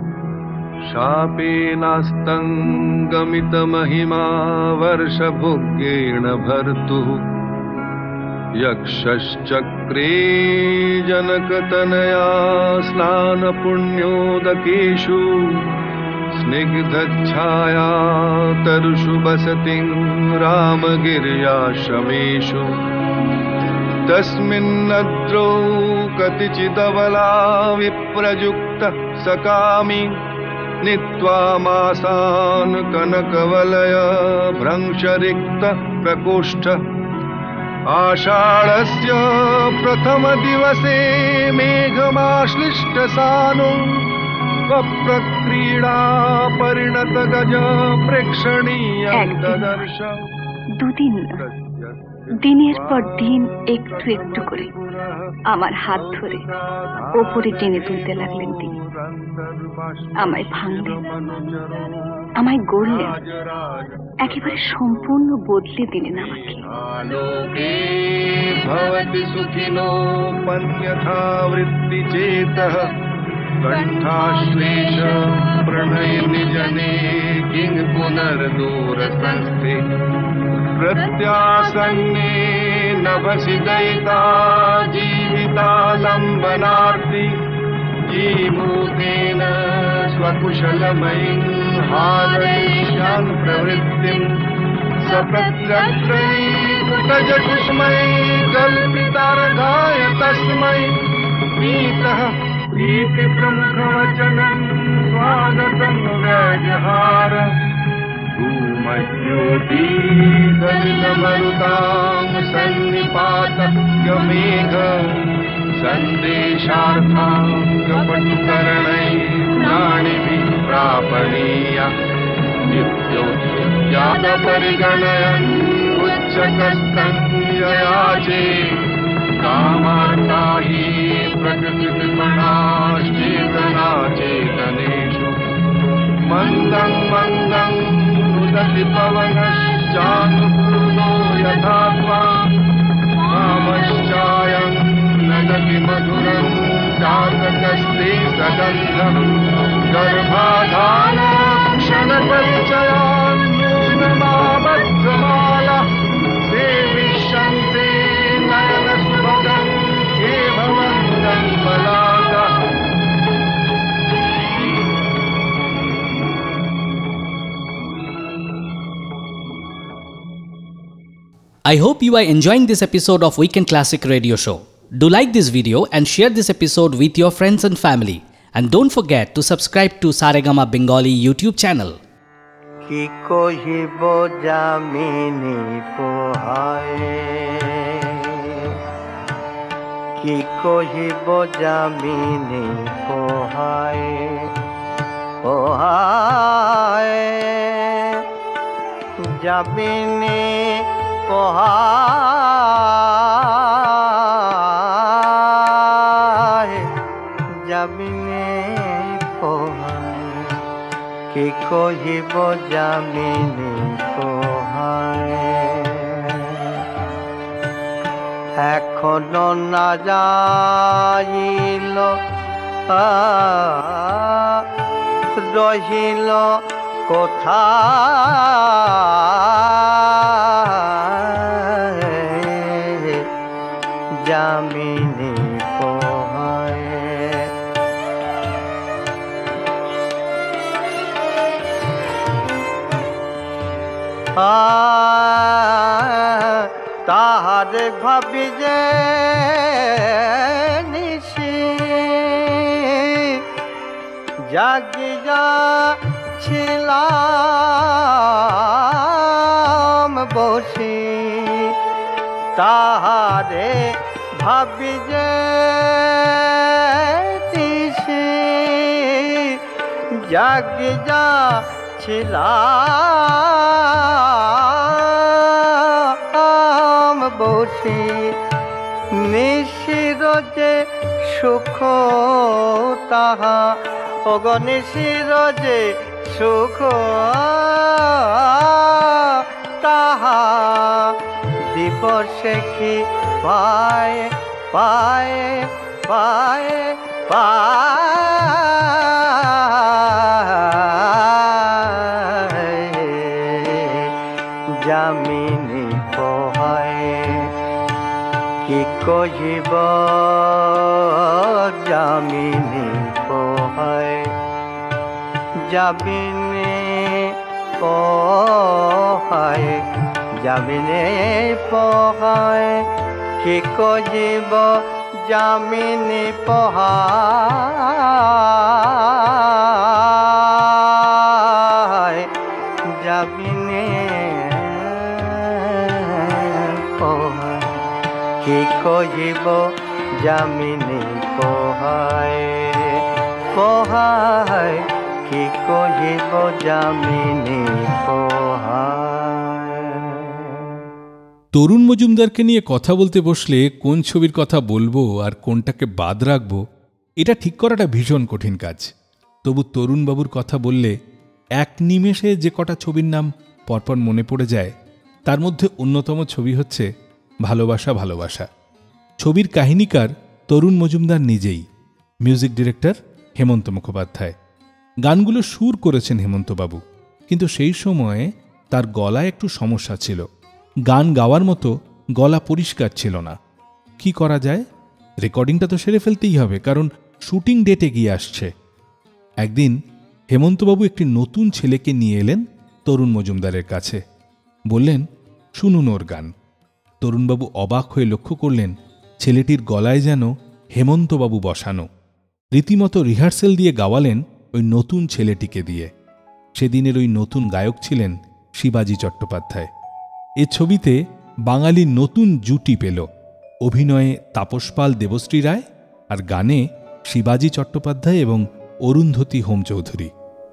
শাপেনাস্तं গমিত মহিমা বর্ষভোগ্যেণ ভর্তুঃ यक्षश्चक्रे जनकतनया स्नान पुण्योदकेषु स्निग्धच्छाया तरुषु बसतिं रामगिर्याश्रमेषु तस्मिन्नद्रौ कतिचिदबला विप्रयुक्तः सकामी नीत्वा मासान् कनकवलय भ्रंशरिक्तः प्रकोष्ठः आषाढस्य प्रथमदिवसे मेघमाश्लिष्टसानो वप्रक्रीडा परिणत गज प्रेक्षणीयं ददर्श। দুদিন দিনের পর দিন একটু একটু করে আমার হাত ধরে ওপরে টেনে তুলতে লাগলেন তিনি। আমায় ভাঙলেন, আমায় গড়লেন, একেবারে সম্পূর্ণ বদলে দিলেন আমাকে। আলোকে ভবতি সুখিনো পন্যথা বৃত্তি চেতঃ কণ্ঠাশ্লেষ প্রণয়নি জনে কিং পুনর্দূর সংস্থে প্রত্যাসন্নে নভসি দয়িতা জীবিতালম্বনার্থী जीमूतेन स्वकुशलमयीं हारयिष्यान् प्रवृत्तिं सप्रत्यग्रहीत पंकज कुसुमय कल्पितार्घाय तस्मै पीतः प्रीति प्रमुख वचनं स्वागतं व्याजहार धूमज्योति दलितमरुतां सन्निपातः गमेघ सन्देशार्थां कपटुकरणैर्नाणिभिः प्रापणीया नित्योत्सुज्ञातपरिगणयन् उच्चकस्तन्ययाचे कामार्ता हि प्रकृतिपणाश्चेतनाचेतनेषु मन्दं मन्दं नुदति पवनश्चानुकूलो यथा त्वा कामश्चायं नदति मधुरं चातकस्ते सगन्धं गर्भाधान क्षणपरिचयान्यूनमाबद्धमाला सेविष्यन्ते नयनसुभगं हे भवन्तं Balaka. I hope you are enjoying this episode of Weekend Classic Radio Show. Do like this video and share this episode with your friends and family. And don't forget to subscribe to Saregama Bengali YouTube channel. কি কহিব যামিনী পোহায়, কি কহিব যামিনী পোহায়, পোহায় যামিনী পোহায়, যামিনী পোহায়, কি কহিব যামিনী পোহায়। এখনো না যাইল রহিল কোথায়, যামিনী পোহায়। তাহার ভাবি যে নিশি জাগিয়া ছিলাম বসি, তাহারে ভাবি যে নিশি জাগিয়া ছিলাম বসি, নিশির যে সুখ তাহা অগ নিশির যে সুখ তাহা দিবসে কি পায় পায় পায় পায়, যামিনী পোহায়। কি কহিব যামিনী পোহায়, যামিনী পোহায়, যামিনী পোহায়, কি কহিব যামিনী পোহায়, যামিনী পোহায়, কি কহিব যামিনী পোহায়, পোহায়, কি কহিব যামিনী পোহায়। তরুণ মজুমদারকে নিয়ে কথা বলতে বসলে কোন ছবির কথা বলবো আর কোনটাকে বাদ রাখবো এটা ঠিক করাটা ভীষণ কঠিন কাজ। তবু তরুণবাবুর কথা বললে এক নিমেষে যে কটা ছবির নাম পরপর মনে পড়ে যায়, তার মধ্যে অন্যতম ছবি হচ্ছে ভালোবাসা ভালোবাসা। ছবির কাহিনীকার তরুণ মজুমদার নিজেই, মিউজিক ডিরেক্টর হেমন্ত মুখোপাধ্যায়। গানগুলো সুর করেছেন হেমন্তবাবু, কিন্তু সেই সময়ে তার গলায় একটু সমস্যা ছিল। গান গাওয়ার মতো গলা পরিষ্কার ছিল না। কি করা যায়? রেকর্ডিংটা তো সেরে ফেলতেই হবে, কারণ শুটিং ডেটে গিয়ে আসছে। একদিন হেমন্তবাবু একটি নতুন ছেলেকে নিয়ে এলেন তরুণ মজুমদারের কাছে। বললেন, শুনুন ওর গান। তরুণবাবু অবাক হয়ে লক্ষ্য করলেন ছেলেটির গলায় যেন হেমন্তবাবু বসানো। রীতিমতো রিহার্সেল দিয়ে গাওয়ালেন ওই নতুন ছেলেটিকে দিয়ে। সেদিনের ওই নতুন গায়ক ছিলেন শিবাজি চট্টোপাধ্যায়। এ ছবিতে বাঙালির নতুন জুটি পেল, অভিনয়ে তাপস পাল দেবশ্রী রায় আর গানে শিবাজি চট্টোপাধ্যায় এবং অরুন্ধতী হোম চৌধুরী।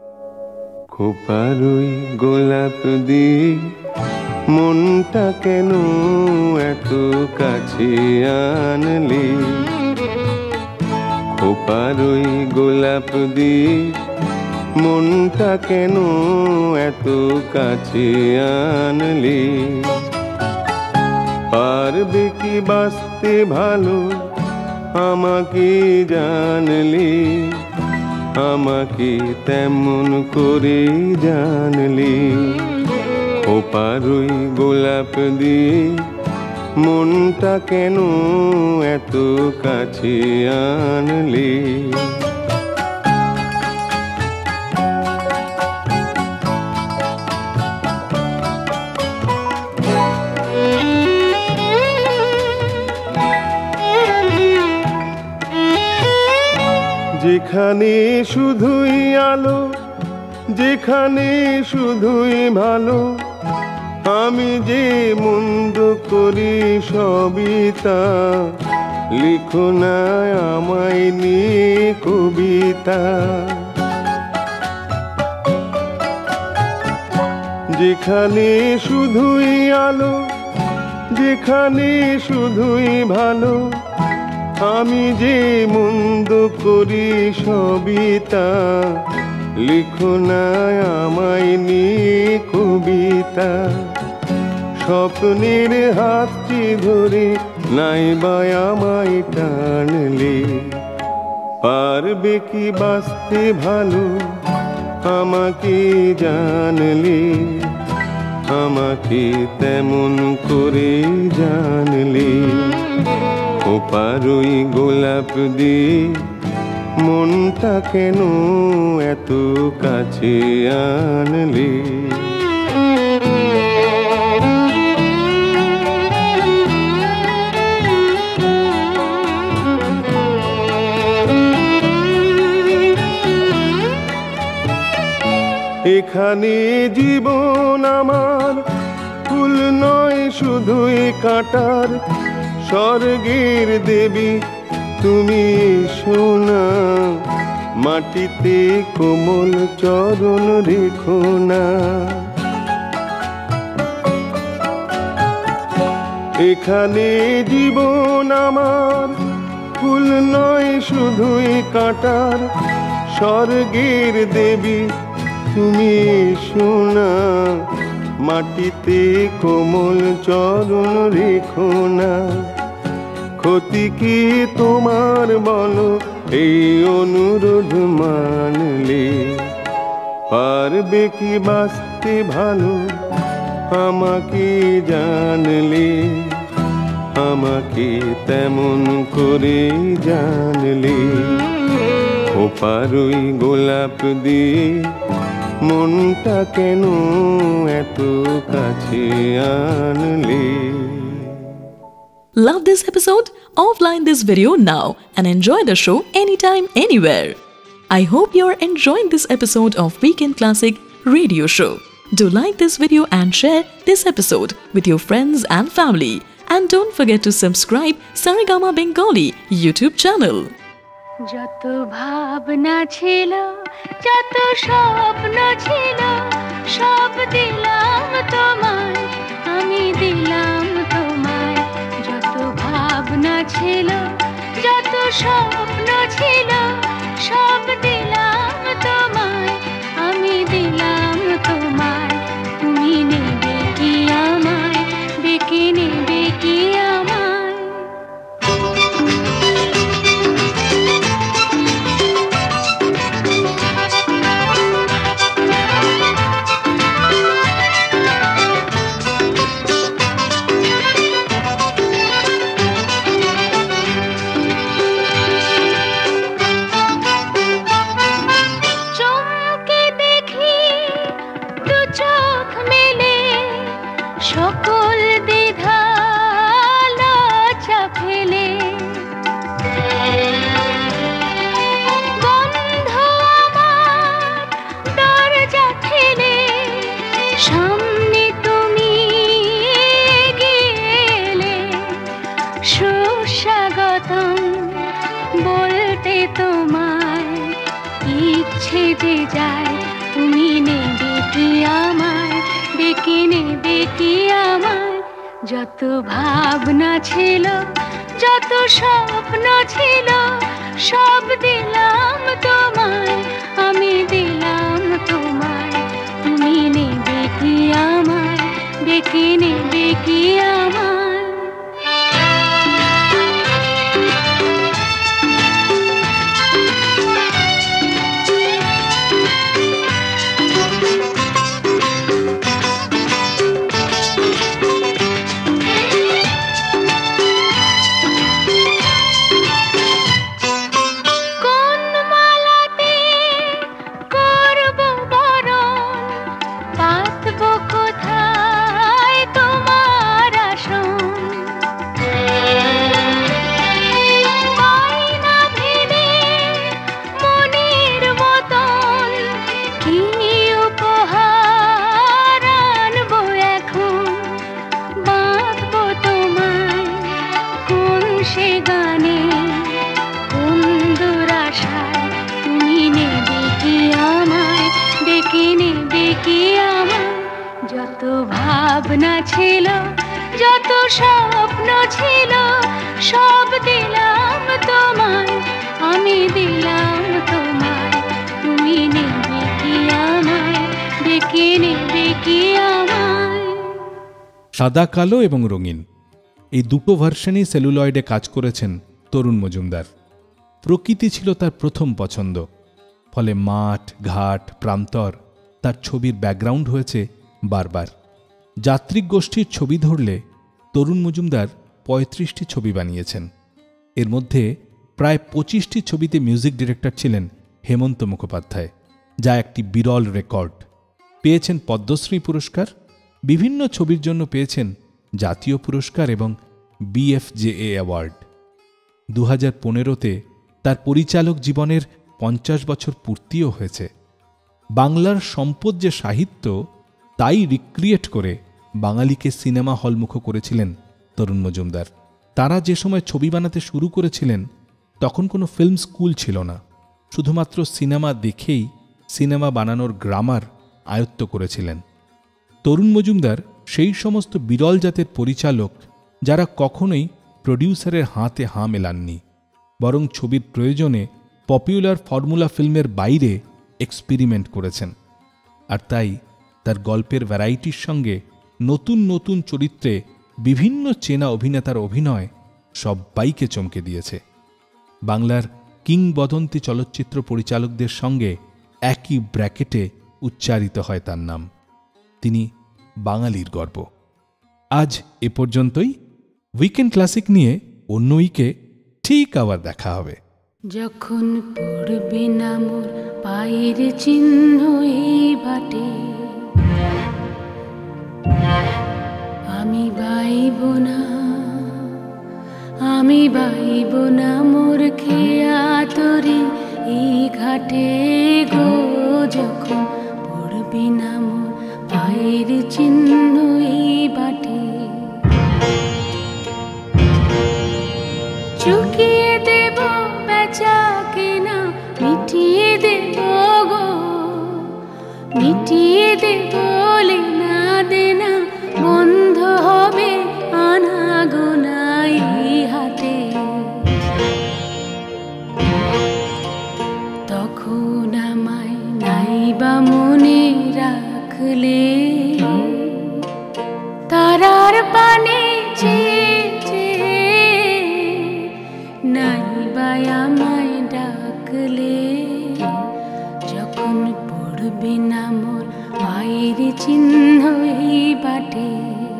খোপারই গোলাপ দি মনটা কেন এত কাছে আনলি, খোপারই গোলাপ দি মনটা কেন এত কাছে আনলি, পারবে কি বাঁচতে ভালো আমাকে জানলি, আমাকে তেমন করে জানলি, খোপারই গোলাপ দিয়ে মনটা কেন এত কাছে আনলি। যেখানে শুধুই আলো, যেখানে শুধুই ভালো, আমি যে মন্দ করি সবই তা, লিখো না আমায় নিয়ে কবিতা। যেখানে শুধুই আলো, যেখানে শুধুই ভালো, আমি যে মন্দ করি সবই তা, লিখো না আমায় নিয়ে কবিতা। স্বপ্নের হাতটি ধরে নাইবা আমায় টানলে, পারবে কি বাঁচতে ভালো আমাকে জানলে, আমাকে তেমন করে জানলে, খোপারই গোলাপ দিয়ে মনটা কেন এত কাছে আনলে। এখানে জীবন আমার ফুল নয় শুধুই কাটার, স্বর্গের দেবী তুমি সোনা, মাটিতে কোমল চরণ রেখো না। এখানে জীবন আমার ফুল নয় শুধুই কাটার, স্বর্গের দেবী তুমি সোনা, মাটিতে কোমল চরণ রেখো না। ক্ষতি কি তোমার বলো এই অনুরোধ মানলে, পারবে কি বাঁচতে ভালো আমাকে জানলে, আমাকে তেমন করে জানলে, খোপারই গোলাপ দিয়ে মনটা কেন এত কাছে আনলে। Love this episode? Offline this video now and enjoy the show anytime, anywhere. I hope you're enjoying this episode of Weekend Classic Radio Show. Do like this video and share this episode with your friends and family. And don't forget to subscribe Saregama Bengali YouTube channel. যত ভাবনা ছিল, যত স্বপ্ন ছিল, সব দিলাম তোমায়, আমি দিলাম তোমায়। যত ভাবনা ছিল, যত স্বপ্ন ছিল, সব দিলাম তোমায়, আমি দিলাম তোমায়। তুমি নেবে কি আমায়, বেঁকে নেবে কি আমায়। ডেকে নেবে কি আমায়? যত ভাবনা ছিল, যত স্বপ্ন ছিল, সব দিলাম তোমায়, আমি দিলাম তোমায়। তুমি নেবে কি আমায়? ডেকে নেবে কি আমায়? যত ভাবনা ছিল, যত স্বপ্ন ছিল, সব দিলাম তোমায়, আমি দিলাম তোমায়। তুমি নেবে কি আমায়? ডেকে নেবে কি আমায়? সাদা কালো এবং রঙিন এই দুটো ভার্সনই সেলুলয়েডে কাজ করেছেন তরুণ মজুমদার। প্রকৃতি ছিল তার প্রথম পছন্দ, ফলে মাঠ, ঘাট, প্রান্তর তার ছবির ব্যাকগ্রাউন্ড হয়েছে বারবার। যাত্রিক গোষ্ঠীর ছবি ধরলে তরুণ মজুমদার পঁয়ত্রিশটি ছবি বানিয়েছেন। এর মধ্যে প্রায় পঁচিশটি ছবিতে মিউজিক ডিরেক্টর ছিলেন হেমন্ত মুখোপাধ্যায়, যা একটি বিরল রেকর্ড। পেয়েছেন পদ্মশ্রী পুরস্কার, বিভিন্ন ছবির জন্য পেয়েছেন জাতীয় পুরস্কার এবং বিএফজেএ অ্যাওয়ার্ড। দু হাজার পনেরোতে তার পরিচালক জীবনের পঞ্চাশ বছর পূর্তিও হয়েছে। বাংলার সম্পদ যে সাহিত্য, তাই রিক্রিয়েট করে বাঙালিকে সিনেমা হলমুখ করেছিলেন তরুণ মজুমদার। তারা যে সময় ছবি বানাতে শুরু করেছিলেন তখন কোনো ফিল্ম স্কুল ছিল না, শুধুমাত্র সিনেমা দেখেই সিনেমা বানানোর গ্রামার আয়ত্ত করেছিলেন। তরুণ মজুমদার সেই সমস্ত বিরল জাতের পরিচালক যারা কখনোই প্রডিউসারের হাতে হাঁ মেলাননি, বরং ছবির প্রয়োজনে পপুলার ফর্মুলা ফিল্মের বাইরে এক্সপেরিমেন্ট করেছেন। আর তাই তার গল্পের ভ্যারাইটির সঙ্গে নতুন নতুন চরিত্রে বিভিন্ন চেনা অভিনেতার অভিনয় সব্বাইকে চমকে দিয়েছে। বাংলার কিংবদন্তি চলচ্চিত্র পরিচালকদের সঙ্গে একই ব্র্যাকেটে উচ্চারিত হয় তার নাম। তিনি বাঙালির গর্ব। আজ এ পর্যন্তই। উইকেন্ড ক্লাসিক নিয়ে অন্য উইকে ঠিক আবার দেখা হবে। যখন পড়বে না মোর পায়ের চিহ্ন এই বাটে, আমি বাইব না, আমি বাইব না মোর খেয়া তরি এই ঘাটে গো। যখন পড়বে না মোর পায়ের চিহ্ন এই বাটে, চুকিয়ে দেব বেচা কেনা, মিটিয়ে দেব গো, মিটিয়ে দেব লেনা দেনা, বন্ধ হবে আনা গোনা এই হাতে। তখন আমায় নাইবা মনে রাখলে, তারার পানে চেয়ে নাইবা আমায় ডাকলে। যখন পড়বে না মোর পায়ের চিহ্ন এই বাটে,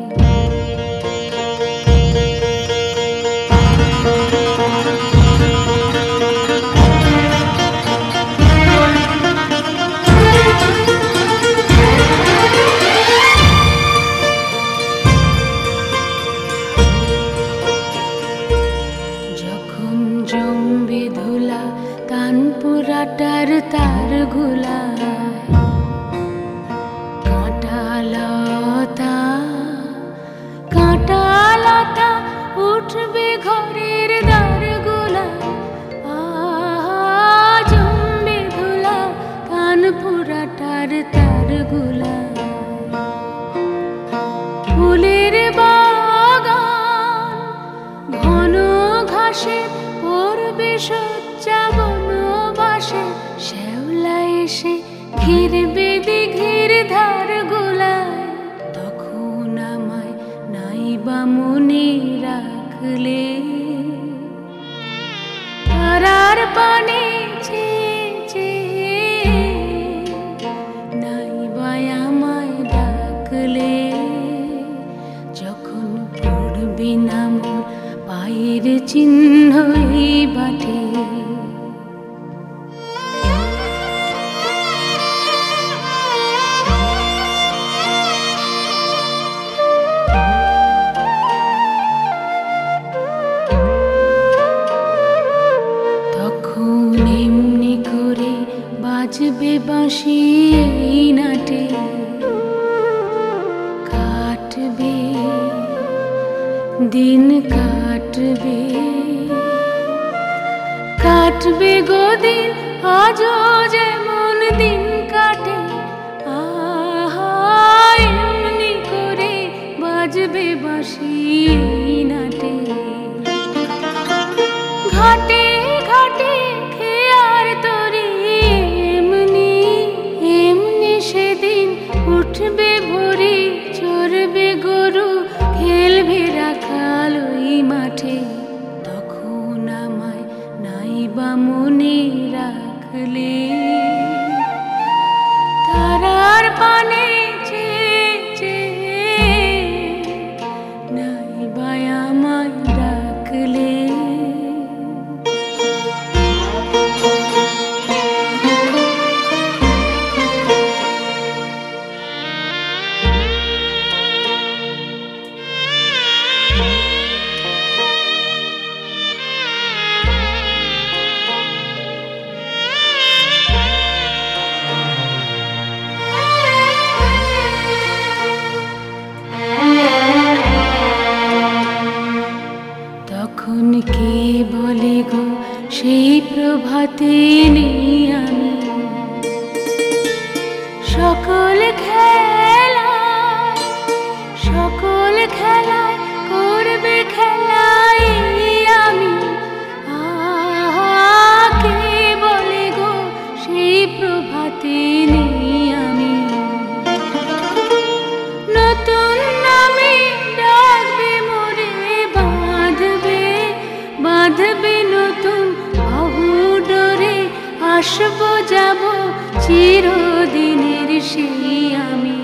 কানপুরাটার তার ঘোলা, কাঁটা লতা কাঁটা লতা উঠবে ঘরের দ্বার গোলা। জমবে ধুলা কানপুরাটার তার গোলা। সজ্জা বনবাসে শ্যাওলা এসে ঘিরবে দিঘির ধার গোলায়, তখন আমায় নাইবা মনে রাখলে। তারার পানে চেয়ে চেয়ে নাইবা আমায় ডাকলে, যখন পড়বে না মোর পায়ের চিহ্ন এই বাটে। তখন এমনি করে বাজবে বাঁশি এই নাটে, কাটবে দিন কাটবে, কাটবে গো দিন আজও যেমন দিন কাটে। আহা এমনি করে বাজবে বাঁশি এই নাটে। ঘাটে ঘাটে খেয়ার তরি এমনি এমনি সেদিন উঠবে ভোরে, চড়বে গরু খেলবে রাখাল ওই মাঠে, তখন আমায় নাইবা মনে রাখলে। তারার পানে চেয়ে চেয়ে নাইবা আমায় ডাকলে। তখন কে বলে গো সেই প্রভাতে নেই আমি, সকল খেলা সকল খেলায় করবে খেলাই আমি। আহা কে বলে গো সেই প্রভাতে নেই আমি, নতুন নামে ডাকবে মোরে, বাঁধবে বাঁধবে নতুন বাহু ডোরে, আসবো যাব চিরদিনের সেই আমি।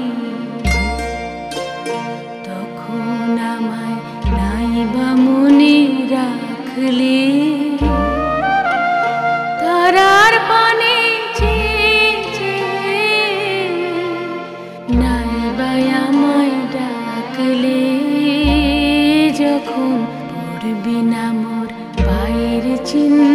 তখন আমায় নাইবা মনে রাখলে। তারার পানে চেয়ে চেয়ে নাইবা আমায় ডাকলে, যখন পড়বে না মোর পায়ের চিহ্ন